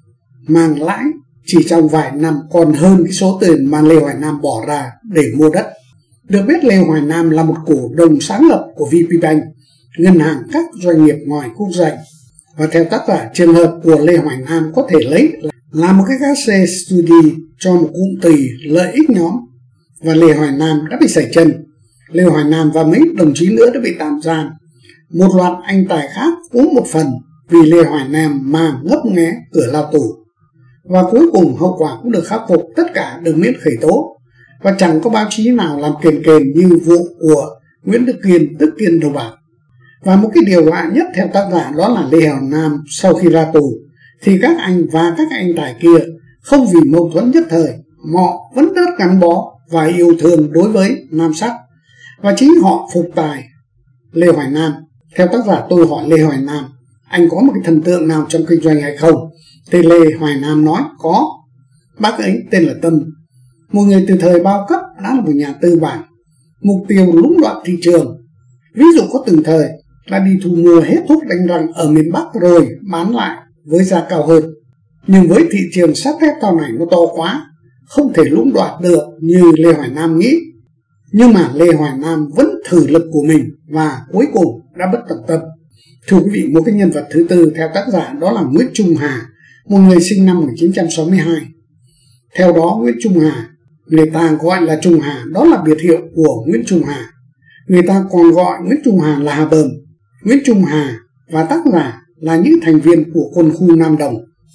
mang lãi chỉ trong vài năm còn hơn cái số tiền mà Lê Hoài Nam bỏ ra để mua đất. Được biết Lê Hoài Nam là một cổ đông sáng lập của vê pê Bank, ngân hàng các doanh nghiệp ngoài quốc doanh. Và theo tác giả, trường hợp của Lê Hoài Nam có thể lấy là một cái case study cho một cụm từ lợi ích nhóm. Và Lê Hoài Nam đã bị sẩy chân. Lê Hoài Nam và mấy đồng chí nữa đã bị tạm giam. Một loạt anh tài khác cũng một phần vì Lê Hoài Nam mà ngấp nghé cửa lao tù. Và cuối cùng hậu quả cũng được khắc phục, tất cả được miễn khởi tố. Và chẳng có báo chí nào làm kền kền như vụ của Nguyễn Đức Kiên, tức Kiên đầu bạc. Và một cái điều lạ nhất theo tác giả, đó là Lê Hoài Nam sau khi ra tù thì các anh và các anh tài kia không vì mâu thuẫn nhất thời, họ vẫn rất gắn bó và yêu thương đối với Nam Sắt. Và chính họ phục tài Lê Hoài Nam. Theo tác giả, tôi hỏi Lê Hoài Nam: anh có một cái thần tượng nào trong kinh doanh hay không? Thì Lê Hoài Nam nói có. Bác ấy tên là Tâm, một người từ thời bao cấp đã là một nhà tư bản, mục tiêu lũng đoạn thị trường. Ví dụ có từng thời là đi thu mua hết thuốc đánh răng ở miền Bắc rồi bán lại với giá cao hơn. Nhưng với thị trường sắt thép sau này nó to quá, không thể lũng đoạn được như Lê Hoài Nam nghĩ. Nhưng mà Lê Hoài Nam vẫn thử lực của mình và cuối cùng đã bất tận tâm. Thưa quý vị, một cái nhân vật thứ tư theo tác giả, đó là Nguyễn Trung Hà, một người sinh năm một nghìn chín trăm sáu mươi hai. Theo đó, Nguyễn Trung Hà, người ta gọi là Trung Hà, đó là biệt hiệu của Nguyễn Trung Hà. Người ta còn gọi Nguyễn Trung Hà là Hà Bờm. Nguyễn Trung Hà và tác giả là những thành viên của quân khu Nam Đồng.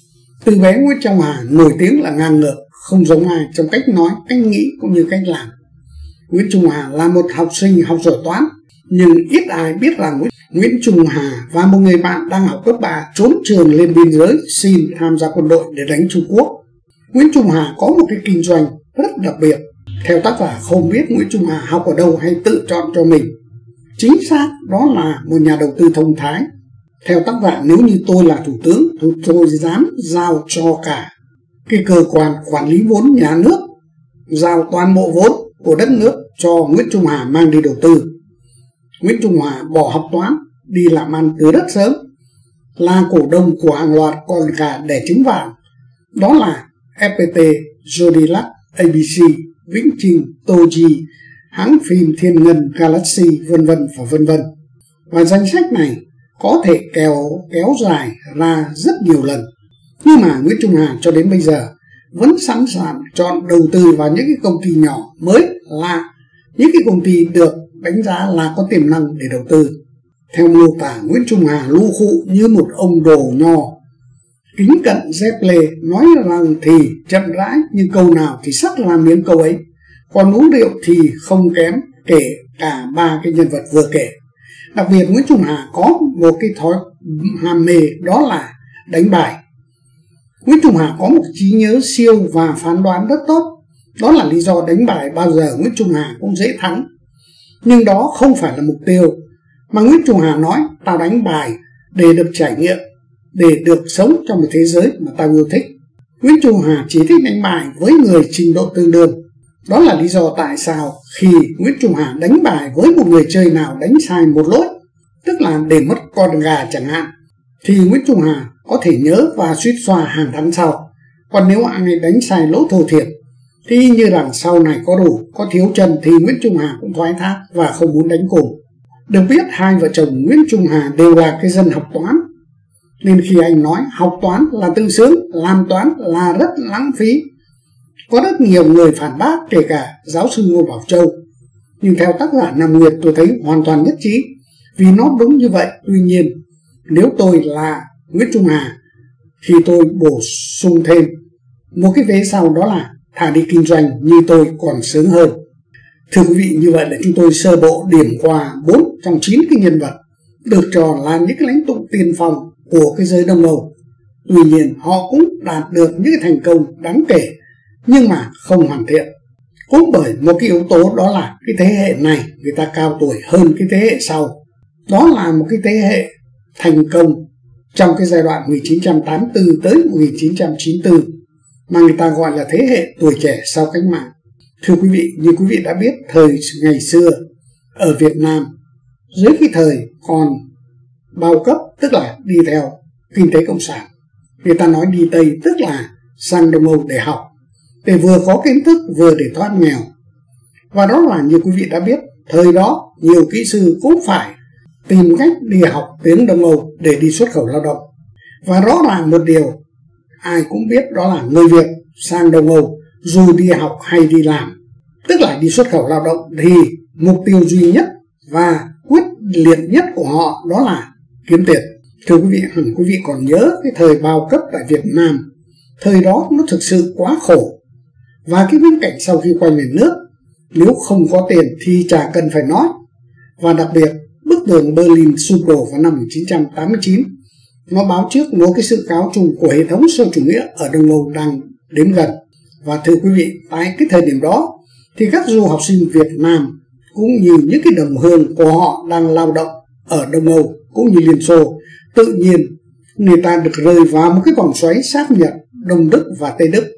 Từ bé Nguyễn Trung Hà nổi tiếng là ngang ngược, không giống ai trong cách nói, cách nghĩ cũng như cách làm. Nguyễn Trung Hà là một học sinh học giỏi toán, nhưng ít ai biết rằng Nguyễn Trung Hà và một người bạn đang học cấp ba trốn trường lên biên giới xin tham gia quân đội để đánh Trung Quốc. Nguyễn Trung Hà có một cái kinh doanh rất đặc biệt. Theo tác giả, không biết Nguyễn Trung Hà học ở đâu hay tự chọn cho mình. Chính xác đó là một nhà đầu tư thông thái. Theo tác giả, nếu như tôi là thủ tướng thì tôi dám giao cho cả cái cơ quan quản lý vốn nhà nước, giao toàn bộ vốn của đất nước cho Nguyễn Trung Hà mang đi đầu tư. Nguyễn Trung Hà bỏ học toán, đi làm ăn từ rất sớm, là cổ đông của hàng loạt con gà đẻ trứng vàng. Đó là ép pê tê, Zodiac, a bê xê, Vĩnh Trinh, Toji, hãng phim Thiên Ngân, Galaxy, vân vân và vân vân. Và danh sách này có thể kéo kéo dài ra rất nhiều lần. Nhưng mà Nguyễn Trung Hà cho đến bây giờ vẫn sẵn sàng chọn đầu tư vào những cái công ty nhỏ mới lạ những cái công ty được đánh giá là có tiềm năng để đầu tư. Theo mô tả, Nguyễn Trung Hà lu khụ như một ông đồ nho, kính cận dép lê, nói rằng thì chậm rãi nhưng câu nào thì sắc làm miếng câu ấy. Còn uống rượu thì không kém kể cả ba cái nhân vật vừa kể. Đặc biệt Nguyễn Trung Hà có một cái thói ham mê, đó là đánh bài. Nguyễn Trung Hà có một trí nhớ siêu và phán đoán rất tốt. Đó là lý do đánh bài bao giờ Nguyễn Trung Hà cũng dễ thắng. Nhưng đó không phải là mục tiêu. Mà Nguyễn Trung Hà nói, tao đánh bài để được trải nghiệm, để được sống trong một thế giới mà tao yêu thích. Nguyễn Trung Hà chỉ thích đánh bài với người trình độ tương đương. Đó là lý do tại sao khi Nguyễn Trung Hà đánh bài với một người chơi nào đánh sai một lỗi, tức là để mất con gà chẳng hạn, thì Nguyễn Trung Hà có thể nhớ và suýt xoa hàng tháng sau. Còn nếu ai đánh sai lỗ thô thiệt, thì như rằng sau này có đủ, có thiếu chân thì Nguyễn Trung Hà cũng thoái thác và không muốn đánh cùng. Được biết hai vợ chồng Nguyễn Trung Hà đều là cái dân học toán, nên khi anh nói học toán là tự sướng, làm toán là rất lãng phí, có rất nhiều người phản bác, kể cả giáo sư Ngô Bảo Châu. Nhưng theo tác giả Nam Nguyệt, tôi thấy hoàn toàn nhất trí, vì nó đúng như vậy. Tuy nhiên, nếu tôi là Nguyễn Trung Hà thì tôi bổ sung thêm một cái vế sau, đó là thà đi kinh doanh như tôi còn sướng hơn. Thưa quý vị, như vậy là chúng tôi sơ bộ điểm qua bốn trong chín cái nhân vật được cho là những cái lãnh tụ tiên phong của cái giới Đông Âu. Tuy nhiên họ cũng đạt được những cái thành công đáng kể, nhưng mà không hoàn thiện. Cũng bởi một cái yếu tố, đó là cái thế hệ này người ta cao tuổi hơn cái thế hệ sau. Đó là một cái thế hệ thành công trong cái giai đoạn một nghìn chín trăm tám mươi tư tới một nghìn chín trăm chín mươi tư, mà người ta gọi là thế hệ tuổi trẻ sau cách mạng. Thưa quý vị, như quý vị đã biết, thời ngày xưa ở Việt Nam, dưới cái thời còn bao cấp, tức là đi theo kinh tế cộng sản, người ta nói đi Tây, tức là sang Đông Âu để học, để vừa có kiến thức vừa để thoát nghèo. Và đó là như quý vị đã biết, thời đó nhiều kỹ sư cũng phải tìm cách đi học tiếng Đông Âu để đi xuất khẩu lao động. Và rõ ràng một điều ai cũng biết, đó là người Việt sang Đông Âu dù đi học hay đi làm, tức là đi xuất khẩu lao động, thì mục tiêu duy nhất và quyết liệt nhất của họ đó là kiếm tiền. Thưa quý vị, hẳn quý vị còn nhớ cái thời bao cấp tại Việt Nam, thời đó nó thực sự quá khổ. Và cái viễn cảnh sau khi quay về nước, nếu không có tiền thì chả cần phải nói. Và đặc biệt, bức tường Berlin sụp đổ vào năm một nghìn chín trăm tám mươi chín, nó báo trước một cái sự cáo trùng của hệ thống xã hội chủ nghĩa ở Đông Âu đang đến gần. Và thưa quý vị, tại cái thời điểm đó thì các du học sinh Việt Nam cũng như những cái đồng hương của họ đang lao động ở Đông Âu cũng như Liên Xô, tự nhiên người ta được rơi vào một cái vòng xoáy sáp nhập Đông Đức và Tây Đức.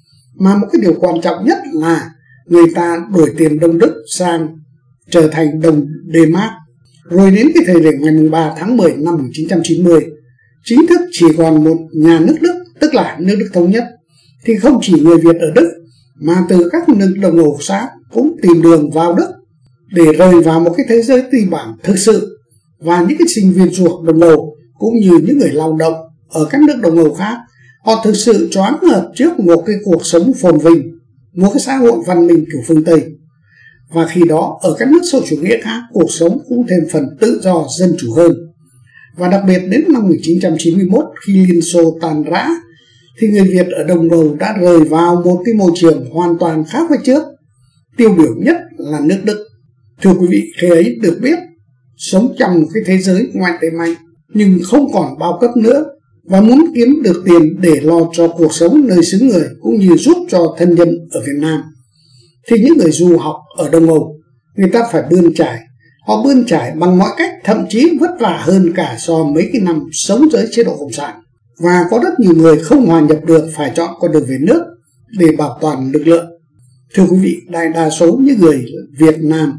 Mà một cái điều quan trọng nhất là người ta đổi tiền Đông Đức sang trở thành đồng D-Mark. Rồi đến cái thời điểm ngày ba tháng mười năm một nghìn chín trăm chín mươi, chính thức chỉ còn một nhà nước Đức, tức là nước Đức Thống Nhất, thì không chỉ người Việt ở Đức mà từ các nước Đông Âu khác cũng tìm đường vào Đức để rời vào một cái thế giới tư bản thực sự. Và những cái sinh viên du học Đông Âu cũng như những người lao động ở các nước Đông Âu khác, họ thực sự choáng ngợp trước một cái cuộc sống phồn vinh, một cái xã hội văn minh kiểu phương Tây. Và khi đó ở các nước xã hội chủ nghĩa khác, cuộc sống cũng thêm phần tự do dân chủ hơn. Và đặc biệt đến năm một nghìn chín trăm chín mươi mốt, khi Liên Xô tàn rã, thì người Việt ở Đông Âu đã rời vào một cái môi trường hoàn toàn khác với trước. Tiêu biểu nhất là nước Đức. Thưa quý vị, khi ấy được biết, sống trong một cái thế giới ngoại tệ mạnh nhưng không còn bao cấp nữa, và muốn kiếm được tiền để lo cho cuộc sống nơi xứ người cũng như giúp cho thân nhân ở Việt Nam, thì những người du học ở Đông Âu, người ta phải bươn trải. Họ bươn trải bằng mọi cách, thậm chí vất vả hơn cả so mấy cái năm sống dưới chế độ cộng sản. Và có rất nhiều người không hòa nhập được, phải chọn con đường về nước để bảo toàn lực lượng. Thưa quý vị, đại đa số những người Việt Nam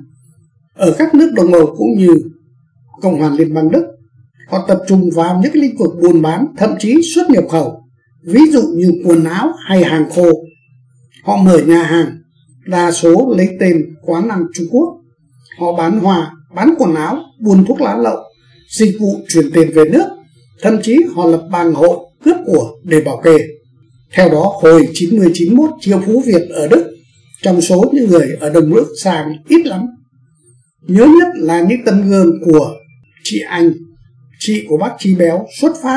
ở các nước Đông Âu cũng như Cộng hòa Liên bang Đức, họ tập trung vào những lĩnh vực buôn bán, thậm chí xuất nhập khẩu, ví dụ như quần áo hay hàng khô. Họ mở nhà hàng, đa số lấy tên quán ăn Trung Quốc. Họ bán hoa, bán quần áo, buôn thuốc lá lậu, dịch vụ chuyển tiền về nước. Thậm chí họ lập bang hội cướp của để bảo kê. Theo đó, hồi chín mươi chín mốt, triệu phú Việt ở Đức trong số những người ở đồng nước sang ít lắm. Nhớ nhất là những tấm gương của chị Anh, chị của bác Chí Béo, xuất phát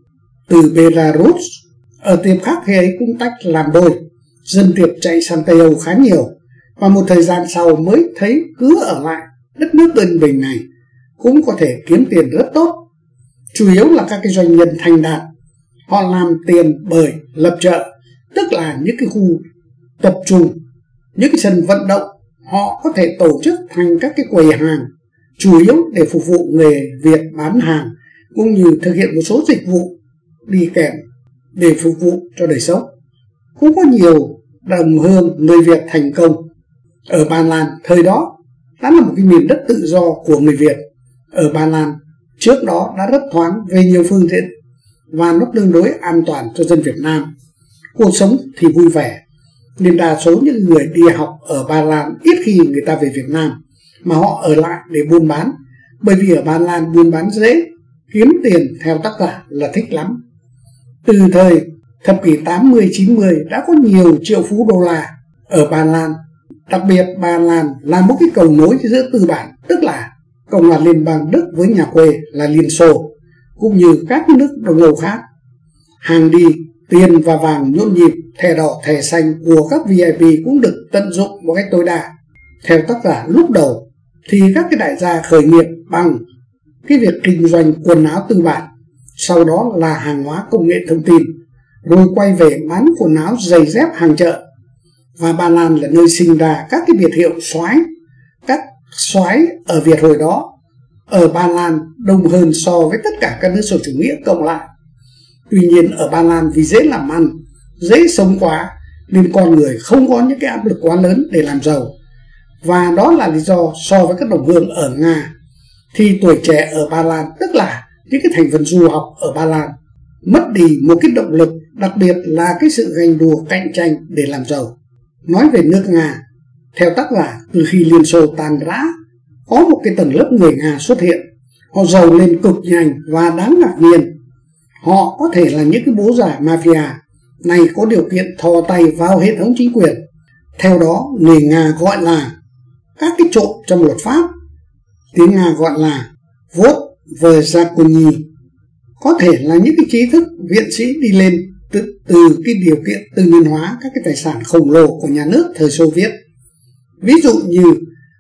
từ Belarus. Ở tiệm khác khi ấy cũng tách làm đôi, dân tiệp chạy sang Tây Âu khá nhiều, và một thời gian sau mới thấy cứ ở lại đất nước bên bình này cũng có thể kiếm tiền rất tốt. Chủ yếu là các cái doanh nhân thành đạt, họ làm tiền bởi lập chợ, tức là những cái khu tập trung, những cái sân vận động, họ có thể tổ chức thành các cái quầy hàng, chủ yếu để phục vụ người Việt bán hàng, cũng như thực hiện một số dịch vụ đi kèm để phục vụ cho đời sống. Cũng có nhiều đồng hương người Việt thành công. Ở Ba Lan thời đó đã là một cái miền đất tự do của người Việt. Ở Ba Lan trước đó đã rất thoáng về nhiều phương diện và nó tương đối an toàn cho dân Việt Nam. Cuộc sống thì vui vẻ, nên đa số những người đi học ở Ba Lan ít khi người ta về Việt Nam, mà họ ở lại để buôn bán, bởi vì ở Ba Lan buôn bán dễ, kiếm tiền theo tác giả là thích lắm. Từ thời thập kỷ tám mươi chín mươi đã có nhiều triệu phú đô la ở Ba Lan. Đặc biệt Ba Lan là một cái cầu nối giữa tư bản, tức là Cộng hòa Liên bang Đức với nhà quê là Liên Xô, cũng như các nước Đông Âu khác. Hàng đi, tiền và vàng nhộn nhịp, thẻ đỏ, thẻ xanh của các vê i pê cũng được tận dụng một cách tối đa. Theo tác giả, lúc đầu thì các cái đại gia khởi nghiệp bằng cái việc kinh doanh quần áo tư bản, sau đó là hàng hóa công nghệ thông tin, rồi quay về bán quần áo giày dép hàng chợ. Và Ba Lan là nơi sinh ra các cái biệt hiệu soái. Các soái ở Việt hồi đó ở Ba Lan đông hơn so với tất cả các nước xã hội chủ nghĩa cộng lại. Tuy nhiên ở Ba Lan vì dễ làm ăn, dễ sống quá, nên con người không có những cái áp lực quá lớn để làm giàu. Và đó là lý do so với các đồng hương ở Nga thì tuổi trẻ ở Ba Lan, tức là những cái thành phần du học ở Ba Lan, mất đi một cái động lực, đặc biệt là cái sự ganh đua cạnh tranh để làm giàu. Nói về nước Nga, theo tác giả, từ khi Liên Xô tan rã, có một cái tầng lớp người Nga xuất hiện. Họ giàu lên cực nhanh và đáng ngạc nhiên. Họ có thể là những cái bố già mafia này có điều kiện thò tay vào hệ thống chính quyền. Theo đó, người Nga gọi là các cái trộm trong luật pháp. Tiếng Nga gọi là vot v zakoni. Có thể là những cái trí thức viện sĩ đi lên từ, từ cái điều kiện tư nhân hóa các cái tài sản khổng lồ của nhà nước thời Xô Viết. Ví dụ như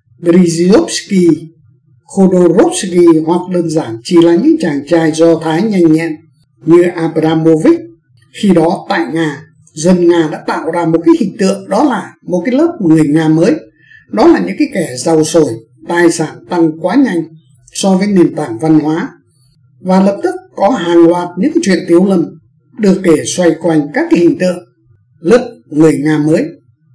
Berezovsky, Khodorkovsky, hoặc đơn giản chỉ là những chàng trai Do Thái nhanh nhẹn như Abramovich. Khi đó tại Nga, dân Nga đã tạo ra một cái hình tượng, đó là một cái lớp người Nga mới. Đó là những cái kẻ giàu sổi, tài sản tăng quá nhanh so với nền tảng văn hóa. Và lập tức có hàng loạt những cái chuyện tiếu lâm được kể xoay quanh các cái hình tượng lớp người Nga mới.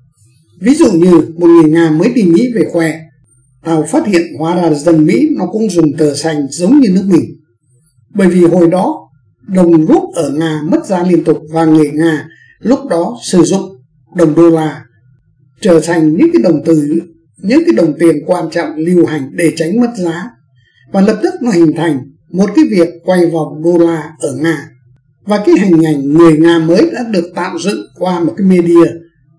Ví dụ như một người Nga mới đi Mỹ về khoe: tao phát hiện hóa ra dân Mỹ nó cũng dùng tờ xanh giống như nước mình. Bởi vì hồi đó đồng rúp ở Nga mất giá liên tục, và người Nga lúc đó sử dụng đồng đô la trở thành những cái đồng từ, những cái đồng tiền quan trọng lưu hành để tránh mất giá. Và lập tức nó hình thành một cái việc quay vòng đô la ở Nga. Và cái hình ảnh người Nga mới đã được tạo dựng qua một cái media.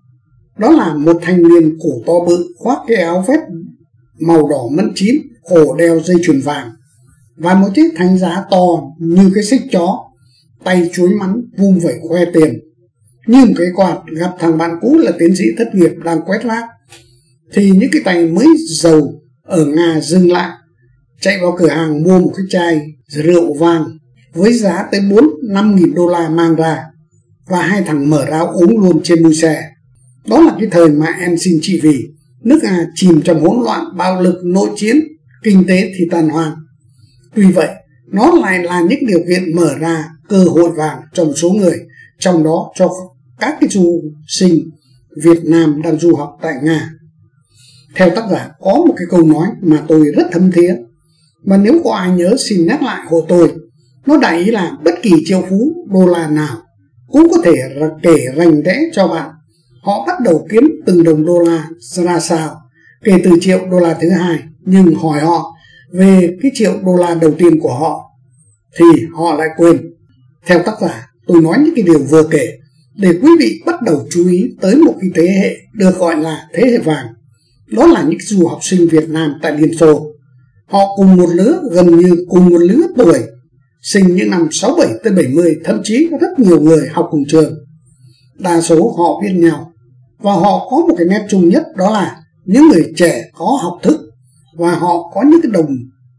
Đó là một thanh niên cổ to bự, khoác cái áo vest màu đỏ mẫn chín, cổ đeo dây chuyền vàng, và một chiếc thánh giá to như cái xích chó, tay chuối mắn vung vẩy khoe tiền. Như một cái quạt gặp thằng bạn cũ là tiến sĩ thất nghiệp đang quét rác, thì những cái tay mới giàu ở Nga dừng lại, chạy vào cửa hàng mua một cái chai rượu vang với giá tới bốn năm nghìn đô la mang ra, và hai thằng mở ráo uống luôn trên mui xe. Đó là cái thời mà em xin chị vì nước Nga chìm trong hỗn loạn, bạo lực, nội chiến, kinh tế thì tàn hoang. Tuy vậy, nó lại là những điều kiện mở ra cơ hội vàng cho một số người, trong đó cho các cái du sinh Việt Nam đang du học tại Nga. Theo tác giả, có một cái câu nói mà tôi rất thấm thía, mà nếu có ai nhớ xin nhắc lại hộ tôi. Nó đại ý là bất kỳ triệu phú đô la nào cũng có thể kể rành rẽ cho bạn họ bắt đầu kiếm từng đồng đô la ra sao kể từ triệu đô la thứ hai, nhưng hỏi họ về cái triệu đô la đầu tiên của họ thì họ lại quên. Theo tác giả, tôi nói những cái điều vừa kể để quý vị bắt đầu chú ý tới một cái thế hệ được gọi là thế hệ vàng. Đó là những du học sinh Việt Nam tại Liên Xô. Họ cùng một lứa, gần như cùng một lứa tuổi, sinh những năm sáu bảy tới bảy mươi, thậm chí có rất nhiều người học cùng trường. Đa số họ biết nhau, và họ có một cái nét chung nhất, đó là những người trẻ có học thức, và họ có những cái đồng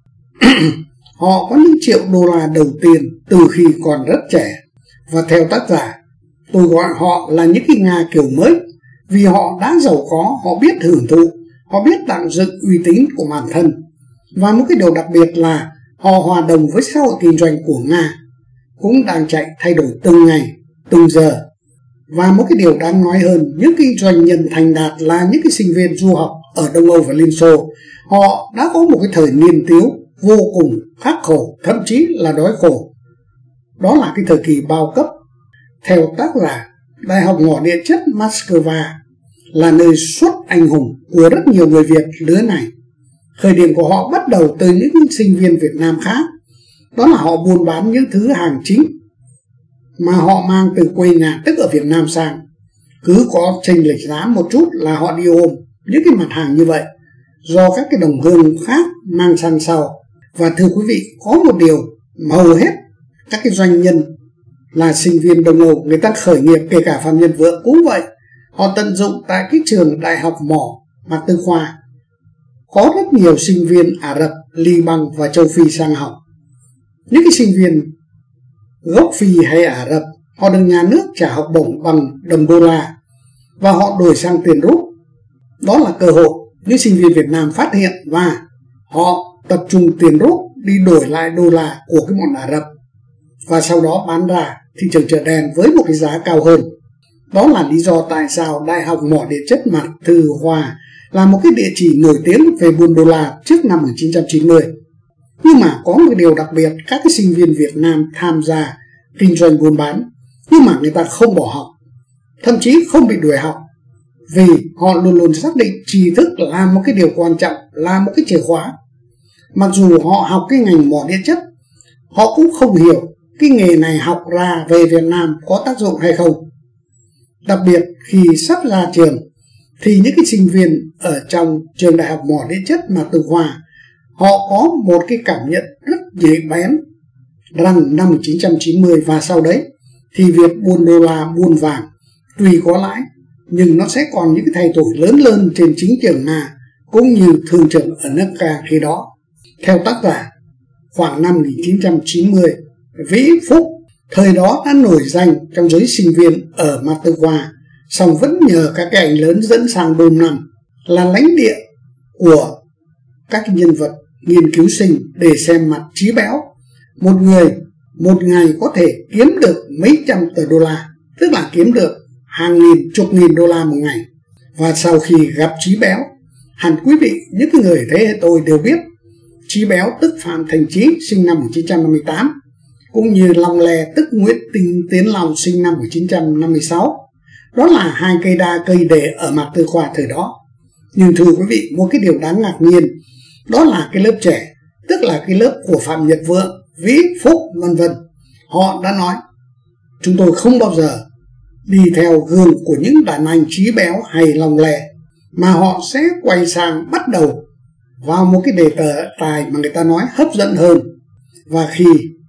họ có những triệu đô la đầu tiên từ khi còn rất trẻ. Và theo tác giả, tôi gọi họ là những cái Nga kiểu mới, vì họ đã giàu có, họ biết hưởng thụ, họ biết tạo dựng uy tín của bản thân. Và một cái điều đặc biệt là họ hòa đồng với xã hội kinh doanh của Nga, cũng đang chạy thay đổi từng ngày, từng giờ. Và một cái điều đáng nói hơn, những cái doanh nhân thành đạt là những cái sinh viên du học ở Đông Âu và Liên Xô. Họ đã có một cái thời niên thiếu vô cùng khắc khổ, thậm chí là đói khổ. Đó là cái thời kỳ bao cấp. Theo tác giả, Đại học Mỏ Địa chất Moscow là nơi xuất anh hùng của rất nhiều người Việt lứa này. Khởi điểm của họ bắt đầu từ những sinh viên Việt Nam khác. Đó là họ buôn bán những thứ hàng chính mà họ mang từ quê nhà, tức ở Việt Nam sang. Cứ có chênh lệch giá một chút là họ đi ôm những cái mặt hàng như vậy, do các cái đồng hương khác mang sang sau. Và thưa quý vị, có một điều mà hầu hết các cái doanh nhân là sinh viên Đông Âu, người ta khởi nghiệp, kể cả Phạm Nhật Vượng cũng vậy. Họ tận dụng tại cái trường Đại học Mỏ Mạc Tư Khoa. Có rất nhiều sinh viên Ả Rập, Liban và châu Phi sang học. Những cái sinh viên gốc Phi hay Ả Rập, họ được nhà nước trả học bổng bằng đồng đô la và họ đổi sang tiền rúp. Đó là cơ hội những sinh viên Việt Nam phát hiện, và họ tập trung tiền rúp đi đổi lại đô la của cái bọn Ả Rập, và sau đó bán ra thị trường chợ đen với một cái giá cao hơn. Đó là lý do tại sao Đại học Mỏ Địa chất Mạc Tư Khoa là một cái địa chỉ nổi tiếng về buôn đô la trước năm một nghìn chín trăm chín mươi. Nhưng mà có một điều đặc biệt, các cái sinh viên Việt Nam tham gia kinh doanh buôn bán, nhưng mà người ta không bỏ học, thậm chí không bị đuổi học, vì họ luôn luôn xác định tri thức là một cái điều quan trọng, là một cái chìa khóa. Mặc dù họ học cái ngành mỏ địa chất, họ cũng không hiểu cái nghề này học ra về Việt Nam có tác dụng hay không. Đặc biệt khi sắp ra trường thì những cái sinh viên ở trong trường Đại học Mỏ Địa chất Mạc Tư Khoa, họ có một cái cảm nhận rất nhạy bén rằng năm một nghìn chín trăm chín mươi và sau đấy thì việc buôn đô la, buôn vàng tuy có lãi, nhưng nó sẽ còn những cái thay đổi lớn lớn trên chính trường Nga cũng như thương trường ở nước Nga khi đó. Theo tác giả, khoảng năm một nghìn chín trăm chín mươi, Vĩ Phúc thời đó đã nổi danh trong giới sinh viên ở Mạc Tư Khoa, song vẫn nhờ các cái anh lớn dẫn sang Đông Nam là lãnh địa của các nhân vật nghiên cứu sinh để xem mặt trí béo. Một người một ngày có thể kiếm được mấy trăm tờ đô la, tức là kiếm được hàng nghìn, chục nghìn đô la một ngày. Và sau khi gặp Trí Béo, hẳn quý vị, những cái người thế hệ tôi đều biết Trí Béo tức Phạm Thành Trí sinh năm một nghìn chín trăm năm mươi tám, cũng như Long Lè tức Nguyễn Tinh Tiến Long sinh năm một nghìn chín trăm năm mươi sáu. Đó là hai cây đa cây đề ở Mạc Tư Khoa thời đó. Nhưng thưa quý vị, một cái điều đáng ngạc nhiên, đó là cái lớp trẻ, tức là cái lớp của Phạm Nhật Vượng, Vĩ Phúc vân vân, họ đã nói chúng tôi không bao giờ đi theo gương của những đàn anh Trí Béo hay Long Lè, mà họ sẽ quay sang bắt đầu vào một cái đề tài mà người ta nói hấp dẫn hơn. Và khi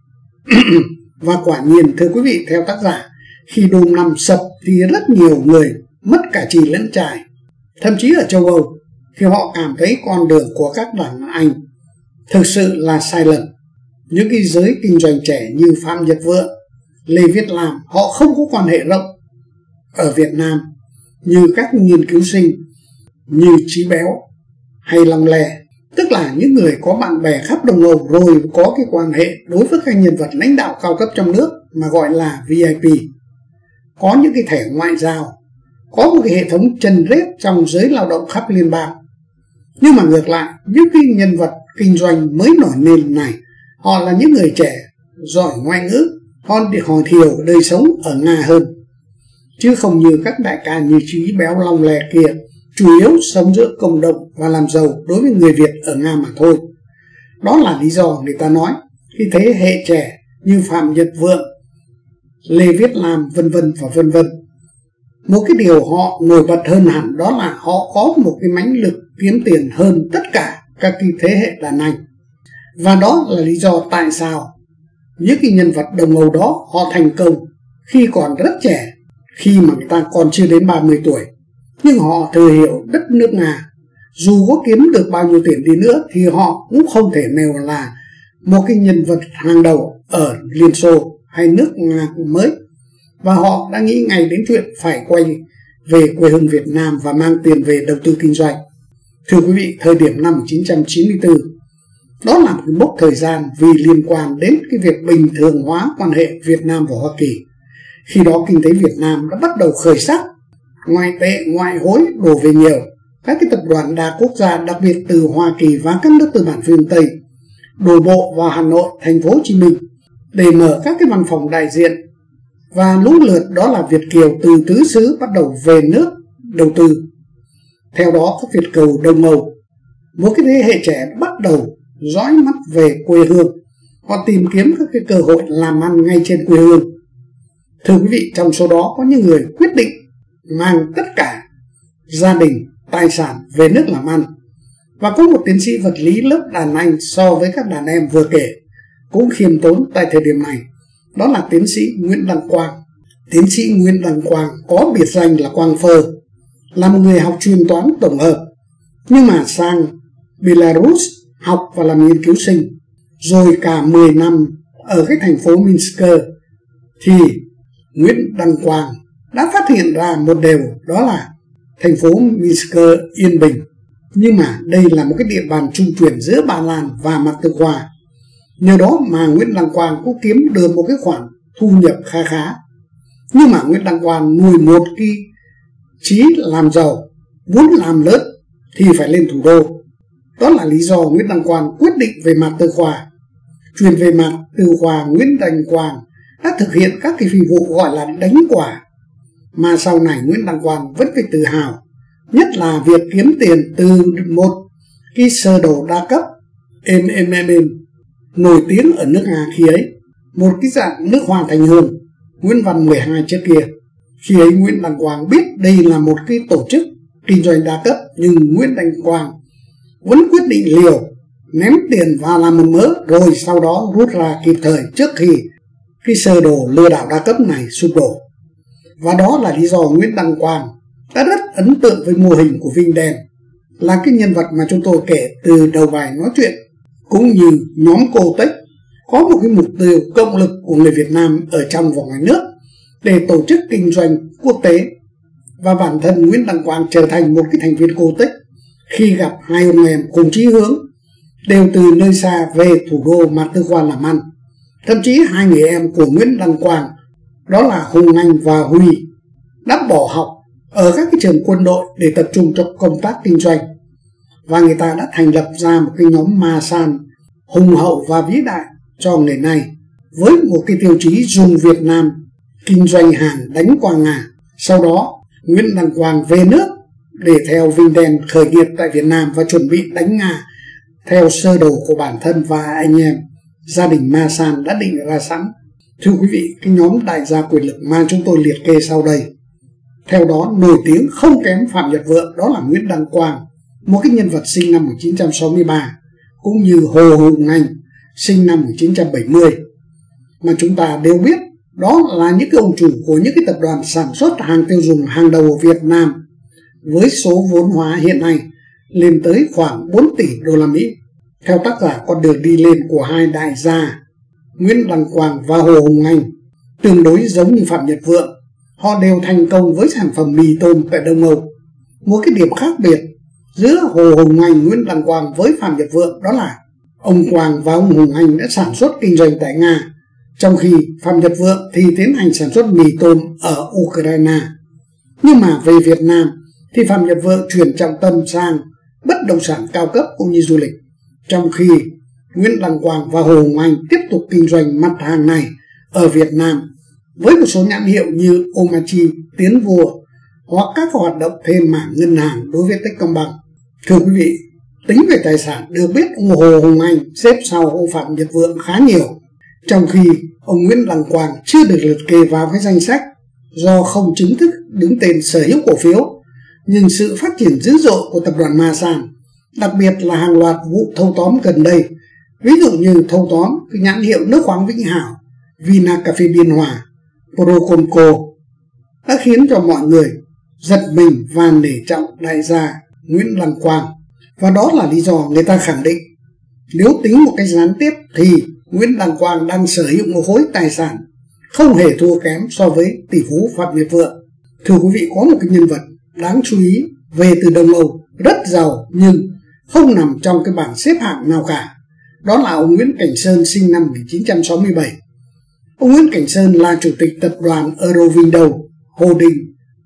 và quả nhiên thưa quý vị, theo tác giả, khi Đôm Năm sập thì rất nhiều người mất cả trì lẫn trải. Thậm chí ở châu Âu thì họ cảm thấy con đường của các đàn anh thực sự là sai lầm. Những cái giới kinh doanh trẻ như Phạm Nhật Vượng, Lê Viết Lam, họ không có quan hệ rộng ở Việt Nam như các nghiên cứu sinh như Trí Béo hay Long Lè, tức là những người có bạn bè khắp Đông Âu rồi có cái quan hệ đối với các nhân vật lãnh đạo cao cấp trong nước mà gọi là vê i pê, có những cái thẻ ngoại giao, có một cái hệ thống chân rết trong giới lao động khắp liên bang. Nhưng mà ngược lại, những cái nhân vật kinh doanh mới nổi lên này, họ là những người trẻ giỏi ngoại ngữ, họ họ hiểu đời sống ở Nga hơn, chứ không như các đại ca như Trí Béo, Long Lè kia chủ yếu sống giữa cộng đồng và làm giàu đối với người Việt ở Nga mà thôi. Đó là lý do người ta nói khi thế hệ trẻ như Phạm Nhật Vượng, Lê Viết Lam vân vân và vân vân Một cái điều họ nổi bật hơn hẳn đó là họ có một cái mãnh lực kiếm tiền hơn tất cả các cái thế hệ đàn anh. Và đó là lý do tại sao những cái nhân vật đồng Âu đó họ thành công khi còn rất trẻ, khi mà người ta còn chưa đến ba mươi tuổi. Nhưng họ thừa hiểu đất nước Nga, dù có kiếm được bao nhiêu tiền đi nữa thì họ cũng không thể nào là một cái nhân vật hàng đầu ở Liên Xô hay nước Nga mới. Và họ đã nghĩ ngay đến chuyện phải quay về quê hương Việt Nam và mang tiền về đầu tư kinh doanh. Thưa quý vị, thời điểm năm một nghìn chín trăm chín mươi tư, đó là một cái mốc thời gian vì liên quan đến cái việc bình thường hóa quan hệ Việt Nam và Hoa Kỳ. Khi đó kinh tế Việt Nam đã bắt đầu khởi sắc, ngoại tệ, ngoại hối đổ về nhiều. Các cái tập đoàn đa quốc gia, đặc biệt từ Hoa Kỳ và các nước tư bản phương Tây, đổ bộ vào Hà Nội, thành phố Hồ Chí Minh để mở các cái văn phòng đại diện. Và lũ lượt đó là Việt kiều từ tứ xứ bắt đầu về nước đầu tư. Theo đó, các Việt kiều Đông Âu, một cái thế hệ trẻ bắt đầu dõi mắt về quê hương. Họ tìm kiếm các cái cơ hội làm ăn ngay trên quê hương. Thưa quý vị, trong số đó có những người quyết định mang tất cả gia đình, tài sản về nước làm ăn. Và có một tiến sĩ vật lý lớp đàn anh so với các đàn em vừa kể cũng khiêm tốn tại thời điểm này, đó là tiến sĩ Nguyễn Đăng Quang. Tiến sĩ Nguyễn Đăng Quang có biệt danh là Quang Phơ, là một người học chuyên toán tổng hợp, nhưng mà sang Belarus học và làm nghiên cứu sinh, rồi cả mười năm ở cái thành phố Minsk. Thì Nguyễn Đăng Quang đã phát hiện ra một điều, đó là thành phố Minsk yên bình, nhưng mà đây là một cái địa bàn trung chuyển giữa Ba Lan và Mạc Tư Khoa. Nhờ đó mà Nguyễn Đăng Quang cũng kiếm được một cái khoản thu nhập khá khá. Nhưng mà Nguyễn Đăng Quang nuôi một cái chí làm giàu, muốn làm lớn thì phải lên thủ đô. Đó là lý do Nguyễn Đăng Quang quyết định về Mạc Tư Khoa. Chuyển về Mạc Tư Khoa, Nguyễn Đăng Quang đã thực hiện các cái phi vụ gọi là đánh quả, mà sau này Nguyễn Đăng Quang vẫn phải tự hào, nhất là việc kiếm tiền từ một cái sơ đồ đa cấp êm êm êm êm nổi tiếng ở nước Nga khi ấy, một cái dạng nước hoa thành hương Nguyễn Văn mười hai trước kia. Khi ấy Nguyễn Đăng Quang biết đây là một cái tổ chức kinh doanh đa cấp, nhưng Nguyễn Đăng Quang vẫn quyết định liều ném tiền vào làm một mớ, rồi sau đó rút ra kịp thời trước khi cái sơ đồ lừa đảo đa cấp này sụp đổ. Và đó là lý do Nguyễn Đăng Quang đã rất ấn tượng với mô hình của Vinh Đen, là cái nhân vật mà chúng tôi kể từ đầu bài nói chuyện, cũng như nhóm Cô Tech có một cái mục tiêu cộng lực của người Việt Nam ở trong và ngoài nước để tổ chức kinh doanh quốc tế. Và bản thân Nguyễn Đăng Quang trở thành một cái thành viên Cô Tech khi gặp hai ông em cùng chí hướng, đều từ nơi xa về thủ đô Mạc Tư Khoa làm ăn. Thậm chí hai người em của Nguyễn Đăng Quang, đó là Hùng Anh và Huy, đã bỏ học ở các cái trường quân đội để tập trung cho công tác kinh doanh. Và người ta đã thành lập ra một cái nhóm ma san hùng hậu và vĩ đại cho ngày nay, với một cái tiêu chí dùng Việt Nam kinh doanh hàng đánh qua Nga. Sau đó Nguyễn Đăng Quang về nước để theo Vinh Đen khởi nghiệp tại Việt Nam và chuẩn bị đánh Nga theo sơ đồ của bản thân và anh em gia đình Ma San đã định ra sẵn. Thưa quý vị, cái nhóm đại gia quyền lực mà chúng tôi liệt kê sau đây, theo đó nổi tiếng không kém Phạm Nhật Vượng, đó là Nguyễn Đăng Quang, một cái nhân vật sinh năm một nghìn chín trăm sáu mươi ba, cũng như Hồ Hùng Anh sinh năm một nghìn chín trăm bảy mươi, mà chúng ta đều biết đó là những cái ông chủ của những cái tập đoàn sản xuất hàng tiêu dùng hàng đầu ở Việt Nam, với số vốn hóa hiện nay lên tới khoảng bốn tỷ đô la Mỹ. Theo tác giả, con đường đi lên của hai đại gia Nguyễn Đăng Quang và Hồ Hùng Anh tương đối giống như Phạm Nhật Vượng. Họ đều thành công với sản phẩm mì tôm tại Đông Âu. Một cái điểm khác biệt giữa Hồ Hùng Anh, Nguyễn Đăng Quang với Phạm Nhật Vượng đó là ông Quang và ông Hùng Anh đã sản xuất kinh doanh tại Nga, trong khi Phạm Nhật Vượng thì tiến hành sản xuất mì tôm ở Ukraine. Nhưng mà về Việt Nam thì Phạm Nhật Vượng chuyển trọng tâm sang bất động sản cao cấp cũng như du lịch, trong khi Nguyễn Đăng Quang và Hồ Hùng Anh tiếp tục kinh doanh mặt hàng này ở Việt Nam với một số nhãn hiệu như Omachi, Tiến Vua hoặc các hoạt động thêm mảng ngân hàng đối với Techcombank. Thưa quý vị, tính về tài sản được biết ông Hồ Hùng Anh xếp sau ông Phạm Nhật Vượng khá nhiều, trong khi ông Nguyễn Đăng Quang chưa được liệt kê vào cái danh sách do không chính thức đứng tên sở hữu cổ phiếu, nhưng sự phát triển dữ dội của tập đoàn Masan, đặc biệt là hàng loạt vụ thâu tóm gần đây, ví dụ như thâu tóm cái nhãn hiệu nước khoáng Vĩnh Hảo, Vina Cà phê Biên Hòa, Procomco, đã khiến cho mọi người giật mình và nể trọng đại gia Nguyễn Đăng Quang. Và đó là lý do người ta khẳng định, nếu tính một cách gián tiếp thì Nguyễn Đăng Quang đang sở hữu một khối tài sản không hề thua kém so với tỷ phú Phạm Nhật Vượng. Thưa quý vị, có một cái nhân vật đáng chú ý về từ Đông Âu, rất giàu nhưng không nằm trong cái bảng xếp hạng nào cả. Đó là ông Nguyễn Cảnh Sơn, sinh năm một nghìn chín trăm sáu mươi bảy. Ông Nguyễn Cảnh Sơn là chủ tịch tập đoàn Eurowindow Holding,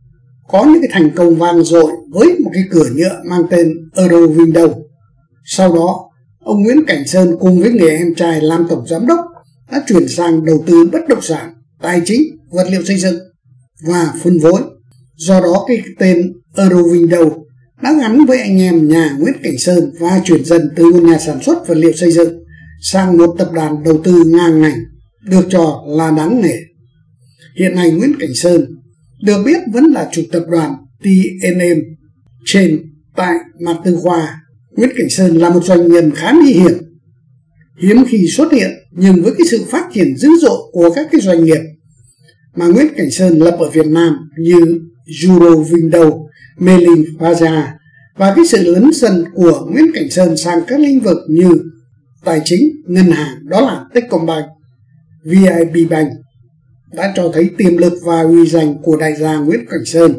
có những cái thành công vang dội với một cái cửa nhựa mang tên Eurowindow. Sau đó, ông Nguyễn Cảnh Sơn cùng với người em trai làm tổng giám đốc đã chuyển sang đầu tư bất động sản, tài chính, vật liệu xây dựng và phân phối. Do đó cái tên Eurowindow đã gắn với anh em nhà Nguyễn Cảnh Sơn và chuyển dần từ một nhà sản xuất vật liệu xây dựng sang một tập đoàn đầu tư ngang ngành, được cho là đáng nể. Hiện nay Nguyễn Cảnh Sơn được biết vẫn là chủ tập đoàn tê en em trên tại Mạc Tư Khoa. Nguyễn Cảnh Sơn là một doanh nhân khá nguy hiểm, hiếm khi xuất hiện, nhưng với cái sự phát triển dữ dội của các cái doanh nghiệp mà Nguyễn Cảnh Sơn lập ở Việt Nam như Eurowindow, Melin Plaza và cái sự lấn sân của Nguyễn Cảnh Sơn sang các lĩnh vực như tài chính, ngân hàng, đó là Techcombank, vê i bê Bank, đã cho thấy tiềm lực và uy danh của đại gia Nguyễn Cảnh Sơn.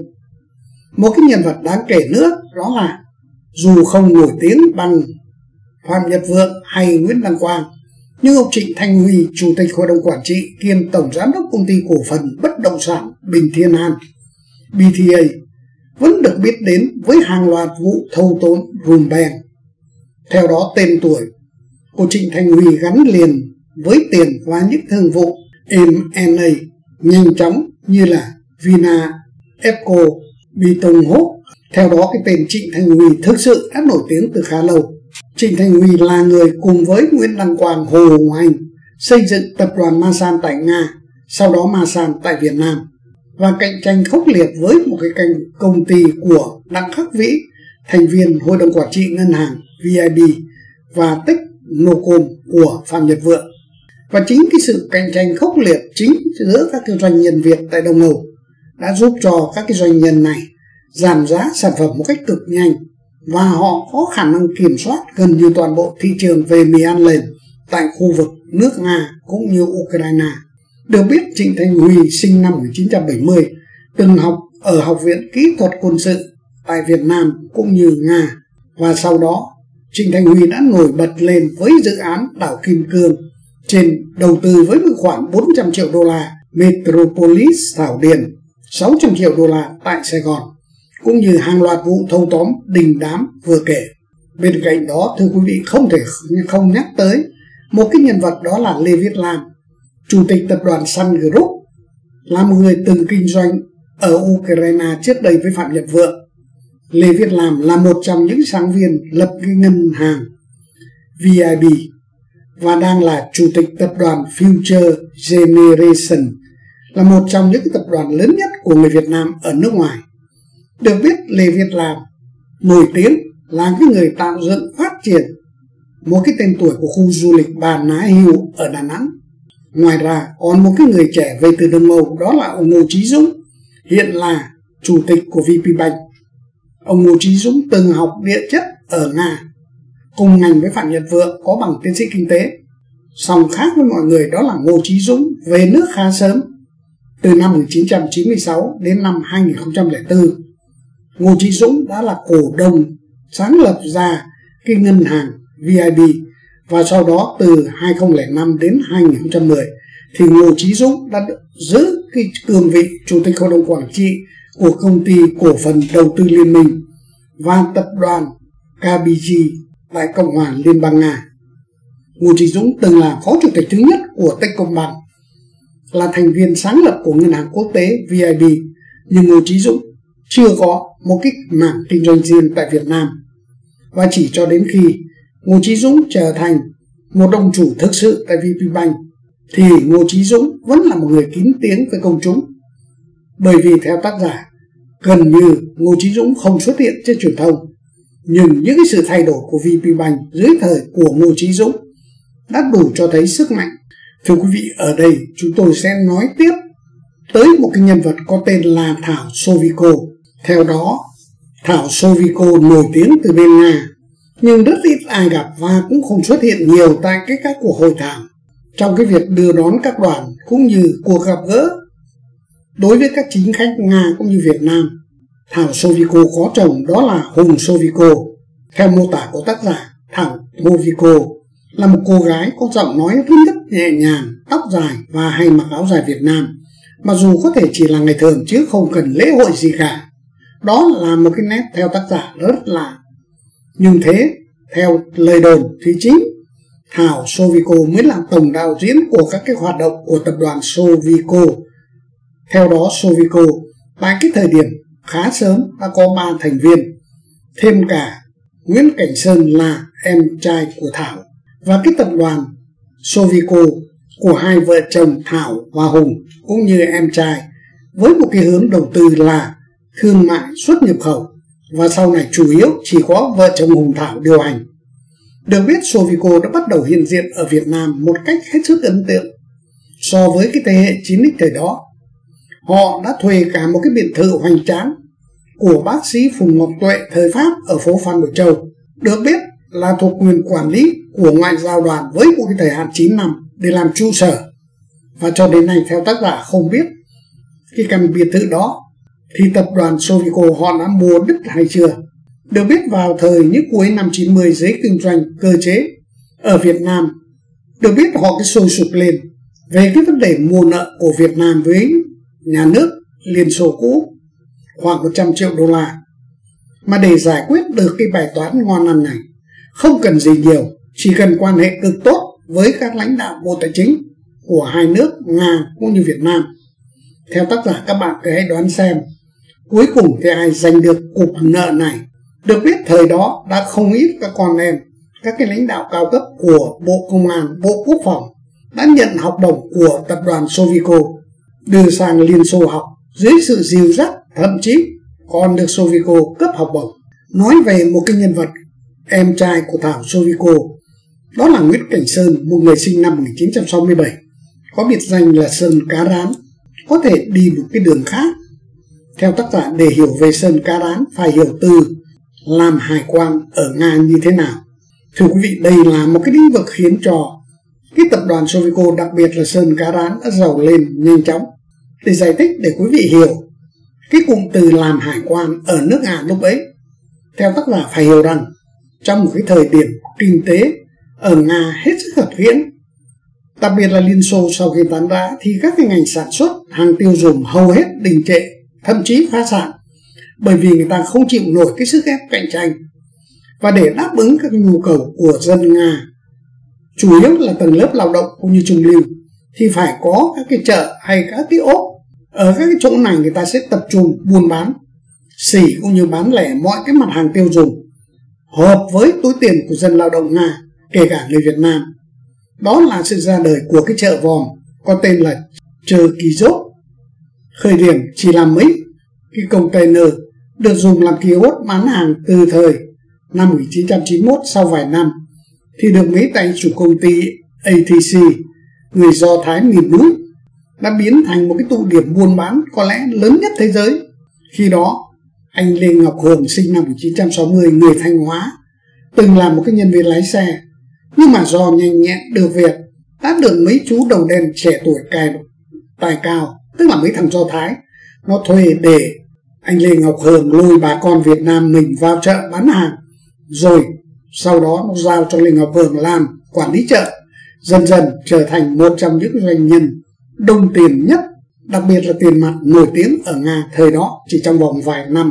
Một cái nhân vật đáng kể nữa đó là dù không nổi tiếng bằng Phạm Nhật Vượng hay Nguyễn Đăng Quang, nhưng ông Trịnh Thanh Huy, chủ tịch hội đồng quản trị kiêm tổng giám đốc công ty cổ phần bất động sản Bình Thiên An bê tê a vẫn được biết đến với hàng loạt vụ thâu tóm rùm beng. Theo đó, tên tuổi của Trịnh Thanh Huy gắn liền với tiền và những thương vụ em and a nhanh chóng như là Vina, Epco, Beton Hốt. Theo đó, cái tên Trịnh Thanh Huy thực sự đã nổi tiếng từ khá lâu. Trịnh Thanh Huy là người cùng với Nguyễn Đăng Quang, Hồ Hùng Hành xây dựng tập đoàn Masan tại Nga, sau đó Masan tại Việt Nam, và cạnh tranh khốc liệt với một cái kênh công ty của Đặng Khắc Vĩ, thành viên hội đồng quản trị ngân hàng vê i bê, và Technocom của Phạm Nhật Vượng. Và chính cái sự cạnh tranh khốc liệt chính giữa các cái doanh nhân Việt tại Đông Âu đã giúp cho các cái doanh nhân này giảm giá sản phẩm một cách cực nhanh, và họ có khả năng kiểm soát gần như toàn bộ thị trường về mì ăn liền tại khu vực nước Nga cũng như Ukraine. Được biết, Trịnh Thanh Huy sinh năm một nghìn chín trăm bảy mươi, từng học ở Học viện Kỹ thuật Quân sự tại Việt Nam cũng như Nga, và sau đó Trịnh Thanh Huy đã nổi bật lên với dự án đảo Kim Cương trên đầu tư với một khoản bốn trăm triệu đô la Metropolis Thảo Điền, sáu trăm triệu đô la tại Sài Gòn, cũng như hàng loạt vụ thâu tóm đình đám vừa kể. Bên cạnh đó, thưa quý vị, không thể không nhắc tới một cái nhân vật, đó là Lê Viết Lam, chủ tịch tập đoàn Sun Group, là một người từng kinh doanh ở Ukraine trước đây với Phạm Nhật Vượng. Lê Viết Lam là một trong những sáng viên lập cái ngân hàng vê i bê và đang là chủ tịch tập đoàn Future Generation, là một trong những tập đoàn lớn nhất của người Việt Nam ở nước ngoài. Được biết, Lê Viết Lam nổi tiếng là cái người tạo dựng phát triển một cái tên tuổi của khu du lịch Bà Nà Hills ở Đà Nẵng. Ngoài ra, còn một cái người trẻ về từ Đông Âu, đó là ông Ngô Chí Dũng, hiện là chủ tịch của vê pê Bank. Ông Ngô Chí Dũng từng học địa chất ở Nga, cùng ngành với Phạm Nhật Vượng, có bằng tiến sĩ kinh tế. Song khác với mọi người, đó là Ngô Chí Dũng về nước khá sớm, từ năm một nghìn chín trăm chín mươi sáu đến năm hai nghìn không trăm lẻ bốn. Ngô Chí Dũng đã là cổ đông sáng lập ra cái ngân hàng vê i bê, và sau đó từ hai nghìn không trăm lẻ năm đến hai nghìn không trăm mười thì Ngô Chí Dũng đã giữ cái cương vị chủ tịch hội đồng quản trị của công ty cổ phần đầu tư Liên minh và tập đoàn ca bê giê tại Cộng hòa Liên bang Nga. Ngô Chí Dũng từng là phó chủ tịch thứ nhất của Techcombank, là thành viên sáng lập của ngân hàng quốc tế vê i bê, nhưng Ngô Chí Dũng chưa có một cái mảng kinh doanh riêng tại Việt Nam. Và chỉ cho đến khi Ngô Chí Dũng trở thành một ông chủ thực sự tại vê pê Bank thì Ngô Chí Dũng vẫn là một người kín tiếng với công chúng. Bởi vì theo tác giả, gần như Ngô Chí Dũng không xuất hiện trên truyền thông, nhưng những cái sự thay đổi của vê pê Bank dưới thời của Ngô Chí Dũng đã đủ cho thấy sức mạnh. Thưa quý vị, ở đây chúng tôi sẽ nói tiếp tới một cái nhân vật có tên là Thảo Shovico. Theo đó, Thảo Shovico nổi tiếng từ bên Nga, nhưng rất ít ai gặp và cũng không xuất hiện nhiều tại cái các cuộc hội thảo trong cái việc đưa đón các đoàn cũng như cuộc gặp gỡ đối với các chính khách Nga cũng như Việt Nam. Thảo Shovico có chồng đó là Hùng Shovico. Theo mô tả của tác giả, Thảo Shovico là một cô gái có giọng nói rất nhẹ nhàng, tóc dài và hay mặc áo dài Việt Nam, mặc dù có thể chỉ là ngày thường chứ không cần lễ hội gì cả. Đó là một cái nét theo tác giả rất lạ. Nhưng thế, theo lời đồn thì chính Thảo Shovico mới là tổng đạo diễn của các cái hoạt động của tập đoàn Shovico. Theo đó, Shovico tại cái thời điểm khá sớm đã có ba thành viên, thêm cả Nguyễn Cảnh Sơn là em trai của Thảo, và cái tập đoàn Shovico của hai vợ chồng Thảo và Hùng cũng như em trai với một cái hướng đầu tư là thương mại xuất nhập khẩu, và sau này chủ yếu chỉ có vợ chồng Hùng Thảo điều hành. Được biết, Shovico đã bắt đầu hiện diện ở Việt Nam một cách hết sức ấn tượng. So với cái thế hệ chín ích thời đó, họ đã thuê cả một cái biệt thự hoành tráng của bác sĩ Phùng Ngọc Tuệ thời Pháp ở phố Phan Bội Châu, được biết là thuộc quyền quản lý của Ngoại giao đoàn với một cái thời hạn chín năm để làm trụ sở. Và cho đến nay, theo tác giả không biết cái căn biệt thự đó thì tập đoàn Shovico họ đã mua đứt hay chưa. Được biết vào thời những cuối năm chín mươi, giới kinh doanh cơ chế ở Việt Nam được biết họ cái sôi sục lên về cái vấn đề mua nợ của Việt Nam với nhà nước Liên Xô cũ khoảng một trăm triệu đô la. Mà để giải quyết được cái bài toán ngon ăn này, không cần gì nhiều, chỉ cần quan hệ cực tốt với các lãnh đạo Bộ Tài chính của hai nước Nga cũng như Việt Nam. Theo tác giả, các bạn cứ hãy đoán xem cuối cùng thì ai giành được cục nợ này. Được biết thời đó đã không ít các con em, các cái lãnh đạo cao cấp của Bộ Công an, Bộ Quốc phòng đã nhận học bổng của tập đoàn Shovico đưa sang Liên Xô học dưới sự dìu dắt, thậm chí còn được Shovico cấp học bổng. Nói về một cái nhân vật em trai của Thảo Shovico, đó là Nguyễn Cảnh Sơn, một người sinh năm một nghìn chín trăm sáu mươi bảy, có biệt danh là Sơn Cá Rán, có thể đi một cái đường khác. Theo tác giả, để hiểu về Sơn Cá Rán phải hiểu từ làm hải quan ở Nga như thế nào. Thưa quý vị, đây là một cái lĩnh vực khiến cho cái tập đoàn Shovico, đặc biệt là Sơn Cá Rán, đã giàu lên nhanh chóng. Để giải thích để quý vị hiểu cái cụm từ làm hải quan ở nước Nga lúc ấy, theo tác giả phải hiểu rằng trong một cái thời điểm kinh tế ở Nga hết sức khập khiễng, đặc biệt là Liên Xô sau khi tán rã, thì các cái ngành sản xuất, hàng tiêu dùng hầu hết đình trệ, thậm chí phá sản, bởi vì người ta không chịu nổi cái sức ép cạnh tranh. Và để đáp ứng các nhu cầu của dân Nga, chủ yếu là tầng lớp lao động cũng như trung lưu, thì phải có các cái chợ hay các cái ốp. Ở các cái chỗ này người ta sẽ tập trung buôn bán xỉ cũng như bán lẻ mọi cái mặt hàng tiêu dùng hợp với túi tiền của dân lao động Nga, kể cả người Việt Nam. Đó là sự ra đời của cái chợ vòm có tên là chợ Kỳ Dốt. Khởi điểm chỉ là mấy cái container được dùng làm kiosk bán hàng từ thời năm một nghìn chín trăm chín mươi mốt. Sau vài năm thì được mấy tay chủ công ty a tê xê, người Do Thái miền núi, đã biến thành một cái tụ điểm buôn bán có lẽ lớn nhất thế giới. Khi đó, anh Lê Ngọc Hường sinh năm một nghìn chín trăm sáu mươi, người Thanh Hóa, từng là một cái nhân viên lái xe, nhưng mà do nhanh nhẹn được việc đã được mấy chú đầu đen trẻ tuổi cài tài cao, tức là mấy thằng Do Thái, nó thuê để anh Lê Ngọc Hường lôi bà con Việt Nam mình vào chợ bán hàng, rồi sau đó nó giao cho Lê Ngọc Hường làm quản lý chợ, dần dần trở thành một trong những doanh nhân đồng tiền nhất, đặc biệt là tiền mặt nổi tiếng ở Nga thời đó chỉ trong vòng vài năm.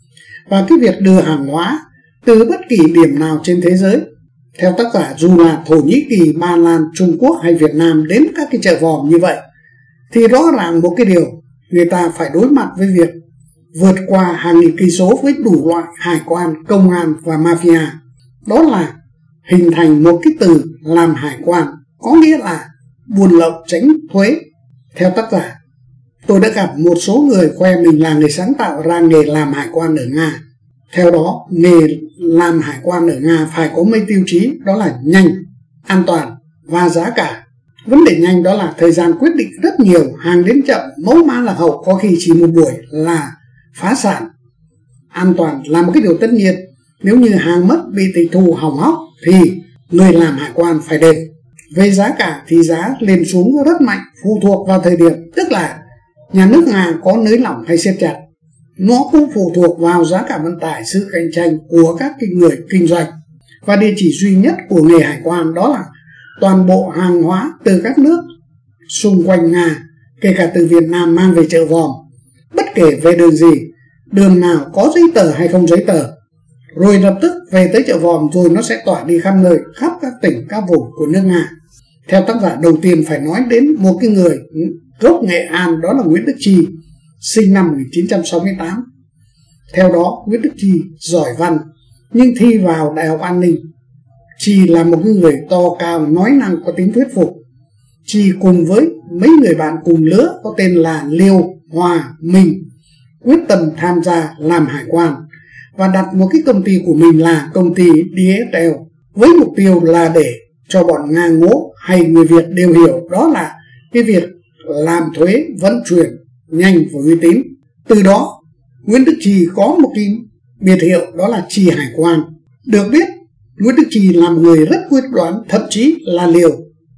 Và cái việc đưa hàng hóa từ bất kỳ điểm nào trên thế giới, theo tác giả, dù là Thổ Nhĩ Kỳ, Ba Lan, Trung Quốc hay Việt Nam, đến các cái chợ vòm như vậy, thì rõ ràng một cái điều người ta phải đối mặt với việc vượt qua hàng nghìn cây số với đủ loại hải quan, công an và mafia. Đó là hình thành một cái từ làm hải quan, có nghĩa là buôn lậu tránh thuế. Theo tác giả, tôi đã gặp một số người khoe mình là người sáng tạo ra nghề làm hải quan ở Nga. Theo đó, nghề làm hải quan ở Nga phải có mấy tiêu chí, đó là nhanh, an toàn và giá cả. Vấn đề nhanh đó là thời gian quyết định rất nhiều, hàng đến chậm, mẫu mã lạc hậu, có khi chỉ một buổi là phá sản. An toàn là một cái điều tất nhiên, nếu như hàng mất, bị tịch thu, hỏng hóc thì người làm hải quan phải đền. Về giá cả thì giá lên xuống rất mạnh, phụ thuộc vào thời điểm, tức là nhà nước Nga có nới lỏng hay siết chặt. Nó cũng phụ thuộc vào giá cả vận tải, sự cạnh tranh của các người kinh doanh. Và địa chỉ duy nhất của nghề hải quan đó là toàn bộ hàng hóa từ các nước xung quanh Nga, kể cả từ Việt Nam mang về chợ Vòm, bất kể về đường gì, đường nào có giấy tờ hay không giấy tờ, rồi lập tức về tới chợ Vòm, rồi nó sẽ tỏa đi khắp nơi, khắp các tỉnh, các vùng của nước Nga. Theo tác giả, đầu tiên phải nói đến một cái người gốc Nghệ An, đó là Nguyễn Đức Chi, sinh năm một nghìn chín trăm sáu mươi tám. Theo đó, Nguyễn Đức Chi giỏi văn, nhưng thi vào Đại học An ninh. Chi là một người to cao, nói năng, có tính thuyết phục. Chi cùng với mấy người bạn cùng lứa có tên là Liêu, Hòa, Minh quyết tâm tham gia làm hải quan và đặt một cái công ty của mình là công ty đê ét lờ, với mục tiêu là để cho bọn Nga ngố hay người Việt đều hiểu, đó là cái việc làm thuế vận chuyển nhanh và uy tín. Từ đó, Nguyễn Đức Chi có một cái biệt hiệu, đó là Chi hải quan. Được biết, Nguyễn Đức Chi là một người rất quyết đoán, thậm chí là liều.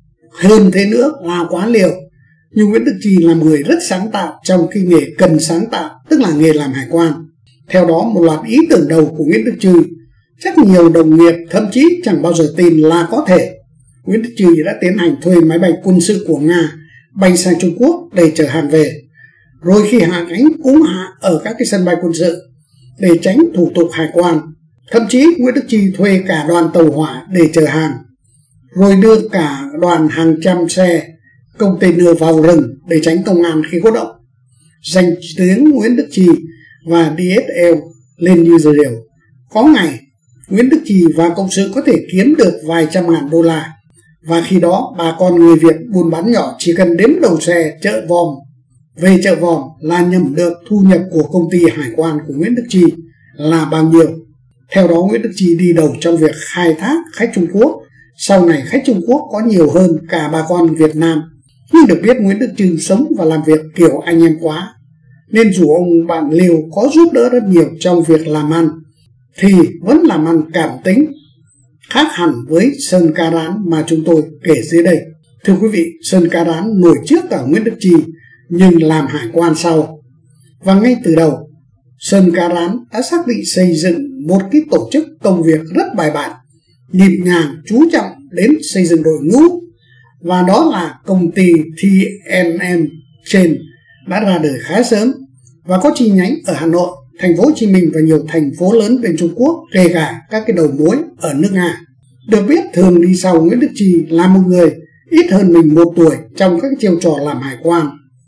Hơn thế nữa là quá liều. Nhưng Nguyễn Đức Chi là một người rất sáng tạo trong cái nghề cần sáng tạo, tức là nghề làm hải quan. Theo đó, một loạt ý tưởng đầu của Nguyễn Đức Chi, chắc nhiều đồng nghiệp thậm chí chẳng bao giờ tin là có thể. Nguyễn Đức Chi đã tiến hành thuê máy bay quân sự của Nga bay sang Trung Quốc để chở hàng về. Rồi khi hạ cánh cũng hạ ở các cái sân bay quân sự để tránh thủ tục hải quan. Thậm chí Nguyễn Đức Chi thuê cả đoàn tàu hỏa để chở hàng, rồi đưa cả đoàn hàng trăm xe container vào rừng để tránh công an khi có động. Danh tiếng Nguyễn Đức Chi và đê ét lờ lên như giờ đều. Có ngày, Nguyễn Đức Chi và cộng sự có thể kiếm được vài trăm ngàn đô la. Và khi đó, bà con người Việt buôn bán nhỏ chỉ cần đếm đầu xe chợ Vòm về chợ Vòm là nhầm được thu nhập của công ty hải quan của Nguyễn Đức Chi là bao nhiêu. Theo đó, Nguyễn Đức Chi đi đầu trong việc khai thác khách Trung Quốc. Sau này, khách Trung Quốc có nhiều hơn cả bà con Việt Nam. Nhưng được biết Nguyễn Đức Chi sống và làm việc kiểu anh em quá, nên dù ông bạn Liêu có giúp đỡ rất nhiều trong việc làm ăn, thì vẫn làm ăn cảm tính, khác hẳn với Sơn Ca Rán mà chúng tôi kể dưới đây. Thưa quý vị, Sơn Ca Rán nổi trước cả Nguyễn Đức Chi, nhưng làm hải quan sau. Và ngay từ đầu, Sơn Ca Rán đã xác định xây dựng một cái tổ chức công việc rất bài bản, nhịp nhàng, chú trọng đến xây dựng đội ngũ. Và đó là công ty tê en em Chain đã ra đời khá sớm và có chi nhánh ở Hà Nội, thành phố Hồ Chí Minh và nhiều thành phố lớn bên Trung Quốc, kể cả các cái đầu mối ở nước Nga. Được biết, thường đi sau Nguyễn Đức Chi là một người ít hơn mình một tuổi trong các chiêu trò làm hải quan.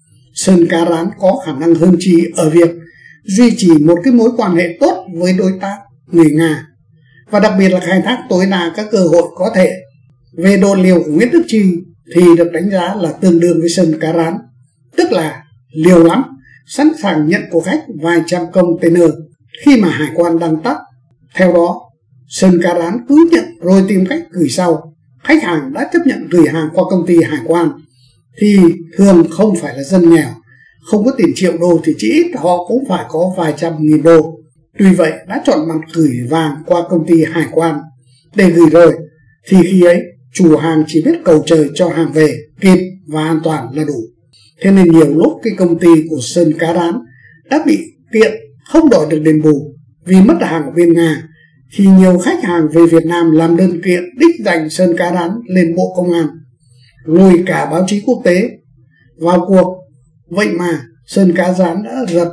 Sơn Ca Rán có khả năng hơn Chi ở việc duy trì một cái mối quan hệ tốt với đối tác người Nga, và đặc biệt là khai thác tối đa các cơ hội có thể. Về độ liều của Nguyễn Đức Chi thì được đánh giá là tương đương với Sơn Ca Rán, tức là liều lắm, sẵn sàng nhận của khách vài trăm container khi mà hải quan đang tắc. Theo đó, Sơn Ca Rán cứ nhận rồi tìm cách gửi sau. Khách hàng đã chấp nhận gửi hàng qua công ty hải quan thì thường không phải là dân nghèo, không có tiền triệu đô thì chỉ ít họ cũng phải có vài trăm nghìn đô. Tuy vậy đã chọn mặt gửi vàng qua công ty hải quan để gửi rồi, thì khi ấy chủ hàng chỉ biết cầu trời cho hàng về kịp và an toàn là đủ. Thế nên nhiều lúc cái công ty của Sơn Ca Rán đã bị kiện không đòi được đền bù vì mất hàng ở bên Nga, thì nhiều khách hàng về Việt Nam làm đơn kiện đích danh Sơn Ca Rán lên Bộ Công an, lùi cả báo chí quốc tế vào cuộc. Vậy mà Sơn Ca Rán đã dập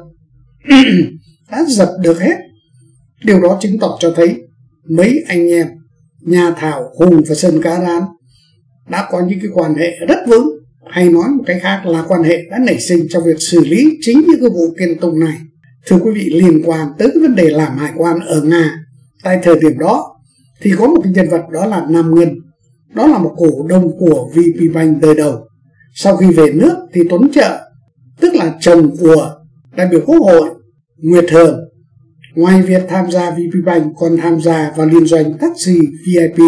đã dập được hết. Điều đó chứng tỏ cho thấy mấy anh em Nhà Thảo, Hùng và Sơn Ca Rán đã có những cái quan hệ rất vững, hay nói một cách khác là quan hệ đã nảy sinh trong việc xử lý chính những cái vụ kiện tụng này. Thưa quý vị, liên quan tới cái vấn đề làm hải quan ở Nga tại thời điểm đó thì có một cái nhân vật, đó là Nam Ngân. Đó là một cổ đông của vê pê Bank đời đầu. Sau khi về nước thì Tuấn Trợ tức là chồng của đại biểu Quốc hội Nguyệt Hường, ngoài việc tham gia vê pê Bank còn tham gia vào liên doanh taxi vê i pê.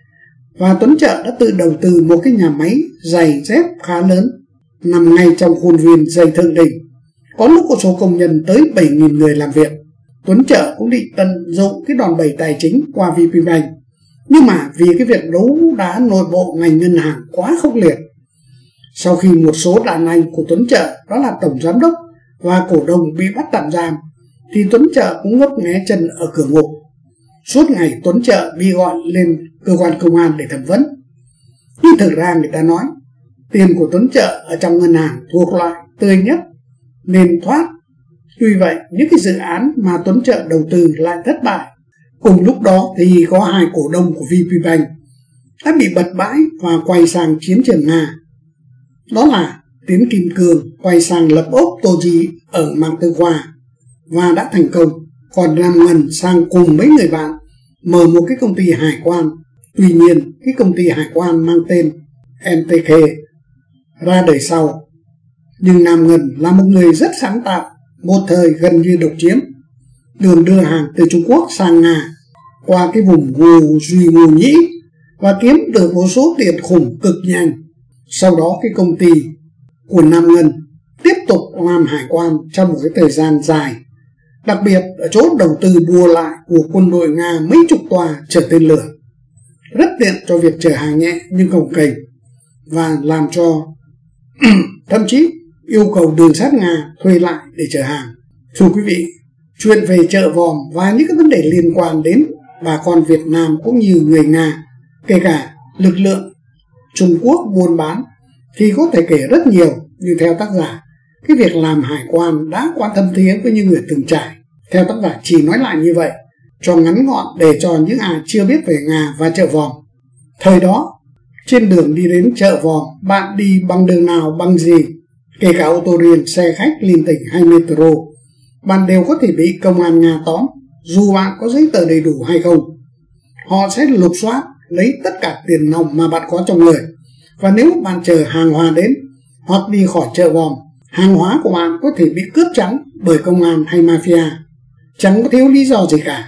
Và Tuấn Trợ đã tự đầu tư một cái nhà máy giày dép khá lớn nằm ngay trong khuôn viên dây Thượng Đình. Có lúc có số công nhân tới bảy nghìn người làm việc. Tuấn Trợ cũng định tận dụng cái đòn bẩy tài chính qua vê pê Bank. Nhưng mà vì cái việc đấu đá nội bộ ngành ngân hàng quá khốc liệt, sau khi một số đàn anh của Tuấn Trợ, đó là tổng giám đốc và cổ đông, bị bắt tạm giam, thì Tuấn Trợ cũng ngấp nghé chân ở cửa ngục. Suốt ngày Tuấn Trợ bị gọi lên cơ quan công an để thẩm vấn. Nhưng thực ra người ta nói tiền của Tuấn Trợ ở trong ngân hàng thuộc loại tươi nhất nên thoát. Tuy vậy những cái dự án mà Tuấn Trợ đầu tư lại thất bại. Cùng lúc đó thì có hai cổ đông của vê pê Bank đã bị bật bãi và quay sang chiến trường Nga. Đó là Tiến Kim Cương quay sang lập ốc Toji ở Mạc Tư Khoa và đã thành công. Còn Nam Ngân sang cùng mấy người bạn mở một cái công ty hải quan. Tuy nhiên cái công ty hải quan mang tên en tê ca ra đời sau. Nhưng Nam Ngân là một người rất sáng tạo, một thời gần như độc chiếm đường đưa hàng từ Trung Quốc sang Nga qua cái vùng Ngù Duy Ngù Nhĩ và kiếm được một số tiền khủng cực nhanh. Sau đó cái công ty của Nam Ngân tiếp tục làm hải quan trong một cái thời gian dài, đặc biệt ở chỗ đầu tư mua lại của quân đội Nga mấy chục tòa chở tên lửa, rất tiện cho việc chở hàng nhẹ nhưng cồng kềnh, và làm cho thậm chí yêu cầu đường sắt Nga thuê lại để chở hàng. Thưa quý vị, chuyện về chợ vòm và những cái vấn đề liên quan đến bà con Việt Nam cũng như người Nga, kể cả lực lượng Trung Quốc buôn bán, thì có thể kể rất nhiều. Nhưng theo tác giả, cái việc làm hải quan đã quá thâm thía với những người từng trải. Theo tác giả chỉ nói lại như vậy cho ngắn gọn để cho những ai chưa biết về Nga và chợ vòm. Thời đó, trên đường đi đến chợ vòm, bạn đi bằng đường nào bằng gì, kể cả ô tô riêng, xe khách liên tỉnh hay metro, bạn đều có thể bị công an Nga tóm, dù bạn có giấy tờ đầy đủ hay không. Họ sẽ lục soát, lấy tất cả tiền nòng mà bạn có trong người. Và nếu bạn chờ hàng hóa đến hoặc đi khỏi chợ vòm, hàng hóa của bạn có thể bị cướp trắng bởi công an hay mafia. Chẳng có thiếu lý do gì cả.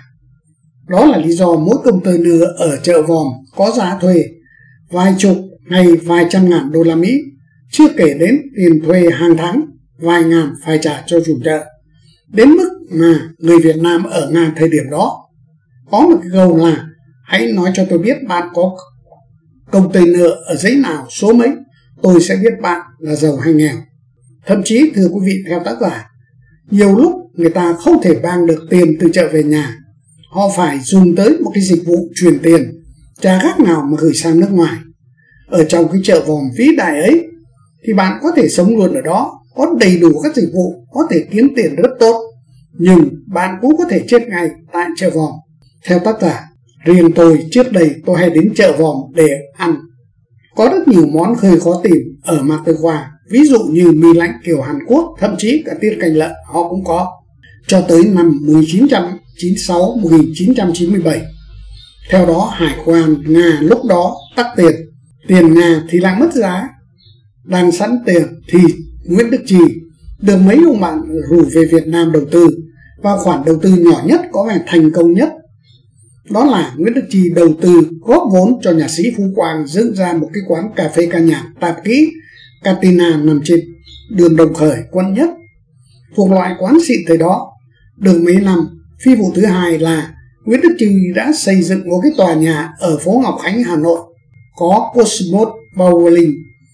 Đó là lý do mỗi container ở chợ vòm có giá thuê vài chục hay vài trăm ngàn đô la Mỹ, chưa kể đến tiền thuê hàng tháng vài ngàn phải trả cho chủ chợ. Đến mức mà người Việt Nam ở Nga thời điểm đó có một cái câu là: hãy nói cho tôi biết bạn có container ở dãy nào, số mấy, tôi sẽ biết bạn là giàu hay nghèo. Thậm chí, thưa quý vị, theo tác giả, nhiều lúc người ta không thể mang được tiền từ chợ về nhà. Họ phải dùng tới một cái dịch vụ chuyển tiền, chả khác nào mà gửi sang nước ngoài. Ở trong cái chợ vòm vĩ đại ấy thì bạn có thể sống luôn ở đó, có đầy đủ các dịch vụ, có thể kiếm tiền rất tốt, nhưng bạn cũng có thể chết ngay tại chợ vòm. Theo tác giả, riêng tôi trước đây tôi hay đến chợ vòm để ăn. Có rất nhiều món hơi khó tìm ở Mạc Tư Khoa, ví dụ như mì lạnh kiểu Hàn Quốc, thậm chí cả tiết canh lợn họ cũng có. Cho tới năm một nghìn chín trăm chín mươi sáu đến một nghìn chín trăm chín mươi bảy. Theo đó, hải quan Nga lúc đó tắc tiền, tiền Nga thì lại mất giá. Đang sẵn tiền thì Nguyễn Đức Chi được mấy ông bạn rủ về Việt Nam đầu tư, và khoản đầu tư nhỏ nhất có vẻ thành công nhất. Đó là Nguyễn Đức Chi đầu tư góp vốn cho nhạc sĩ Phú Quang dựng ra một cái quán cà phê ca nhạc tạp kỹ Katina nằm trên đường Đồng Khởi, quận Nhất, thuộc loại quán xịn thời đó. Được mấy năm, phi vụ thứ hai là Nguyễn Đức Chi đã xây dựng một cái tòa nhà ở phố Ngọc Khánh, Hà Nội, có Cosmos Bowling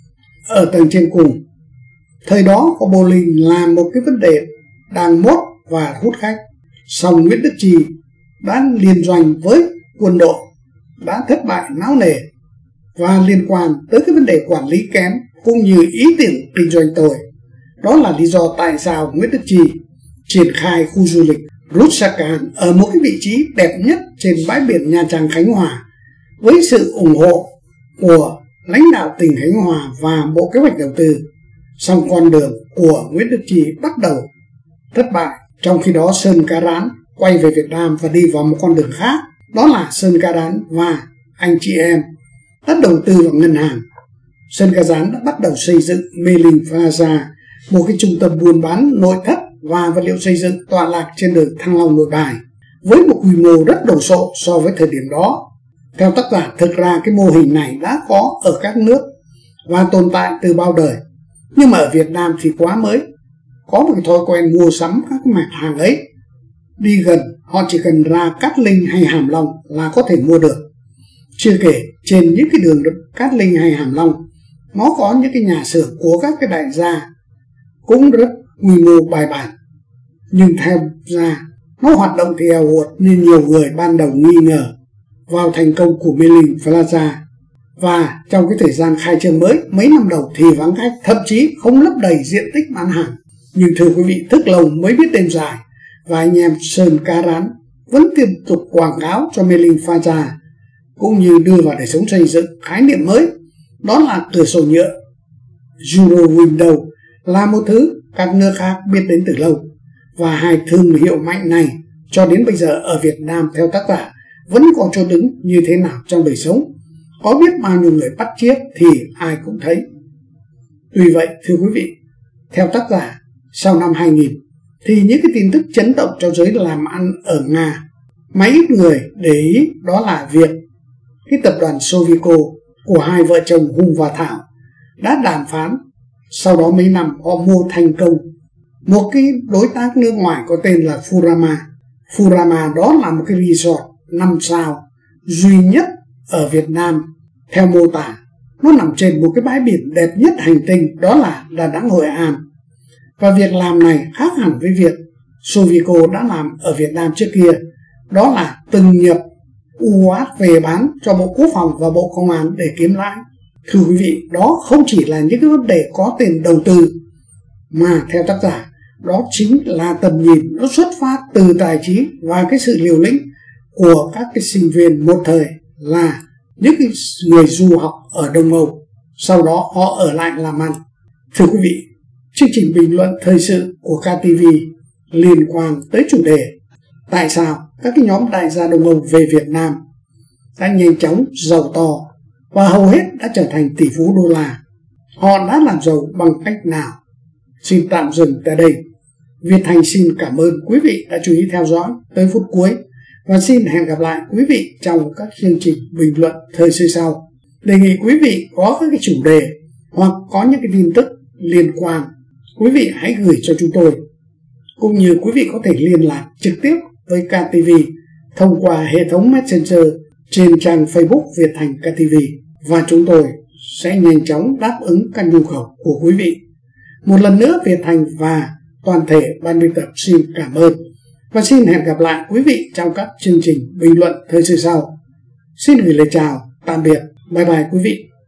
ở tầng trên cùng. Thời đó có bowling là một cái vấn đề đang mốt và hút khách. Song Nguyễn Đức Chi đã liên doanh với quân đội, đã thất bại não nề, và liên quan tới cái vấn đề quản lý kém cũng như ý tưởng kinh doanh tồi. Đó là lý do tại sao Nguyễn Đức Chi triển khai khu du lịch Rusakan ở một cái vị trí đẹp nhất trên bãi biển Nha Trang, Khánh Hòa, với sự ủng hộ của lãnh đạo tỉnh Khánh Hòa và Bộ Kế hoạch Đầu tư. Song con đường của Nguyễn Đức Chi bắt đầu thất bại. Trong khi đó, Sơn Ca Rán quay về Việt Nam và đi vào một con đường khác. Đó là Sơn Ca Rán và anh chị em đã đầu tư vào ngân hàng. Sơn Ca Rán đã bắt đầu xây dựng Mê Linh Plaza một cái trung tâm buôn bán nội thất và vật liệu xây dựng tọa lạc trên đường Thăng Long, Nội Bài, với một quy mô rất đồ sộ so với thời điểm đó. Theo tác giả, thực ra cái mô hình này đã có ở các nước và tồn tại từ bao đời, nhưng mà ở Việt Nam thì quá mới. Có một cái thói quen mua sắm các mặt hàng ấy, đi gần họ chỉ cần ra Cát Linh hay Hàm Long là có thể mua được. Chưa kể trên những cái đường Cát Linh hay Hàm Long, nó có những cái nhà xưởng của các cái đại gia cũng rất quy mô bài bản. Nhưng theo ra nó hoạt động thì eo uột nên nhiều người ban đầu nghi ngờ vào thành công của Mê Linh Plaza. Và trong cái thời gian khai trương mới mấy năm đầu thì vắng khách, thậm chí không lấp đầy diện tích bán hàng. Nhưng thưa quý vị, thức lâu mới biết đêm dài, và anh em Sơn Cá Rán vẫn tiếp tục quảng cáo cho Mê Linh Plaza, cũng như đưa vào đời sống xây dựng khái niệm mới, đó là cửa sổ nhựa. Euro Window là một thứ các nước khác biết đến từ lâu, và hai thương hiệu mạnh này cho đến bây giờ ở Việt Nam theo tác giả vẫn có chỗ đứng như thế nào trong đời sống. Có biết bao nhiêu người bắt chước thì ai cũng thấy. Tuy vậy thưa quý vị, theo tác giả, sau năm hai nghìn thì những cái tin tức chấn động cho giới làm ăn ở Nga mà ít người để ý, đó là việc cái tập đoàn Sovico của hai vợ chồng Hùng và Thảo đã đàm phán. Sau đó mấy năm họ mua thành công một cái đối tác nước ngoài có tên là Furama. Furama đó là một cái resort năm sao duy nhất ở Việt Nam. Theo mô tả, nó nằm trên một cái bãi biển đẹp nhất hành tinh, đó là Đà Nẵng, Hội An. Và việc làm này khác hẳn với việc Sovico đã làm ở Việt Nam trước kia, đó là từng nhập u át về bán cho Bộ Quốc phòng và Bộ Công an để kiếm lãi. Thưa quý vị, đó không chỉ là những cái vấn đề có tiền đầu tư, mà theo tác giả, đó chính là tầm nhìn nó xuất phát từ tài trí và cái sự liều lĩnh của các cái sinh viên một thời, là những cái người du học ở Đông Âu, sau đó họ ở lại làm ăn. Thưa quý vị, chương trình bình luận thời sự của ca tê vê liên quan tới chủ đề tại sao các cái nhóm đại gia Đông Âu về Việt Nam đã nhanh chóng giàu to và hầu hết đã trở thành tỷ phú đô la. Họ đã làm giàu bằng cách nào? Xin tạm dừng tại đây. Việt Thành xin cảm ơn quý vị đã chú ý theo dõi tới phút cuối, và xin hẹn gặp lại quý vị trong các chương trình bình luận thời sự sau. Đề nghị quý vị có các cái chủ đề hoặc có những cái tin tức liên quan, quý vị hãy gửi cho chúng tôi, cũng như quý vị có thể liên lạc trực tiếp với ca tê vê thông qua hệ thống Messenger trên trang Facebook Việt Thành ca tê vê, và chúng tôi sẽ nhanh chóng đáp ứng các nhu cầu của quý vị. Một lần nữa, Việt Thành và toàn thể ban biên tập xin cảm ơn, và xin hẹn gặp lại quý vị trong các chương trình bình luận thời sự sau. Xin gửi lời chào, tạm biệt, bye bye quý vị.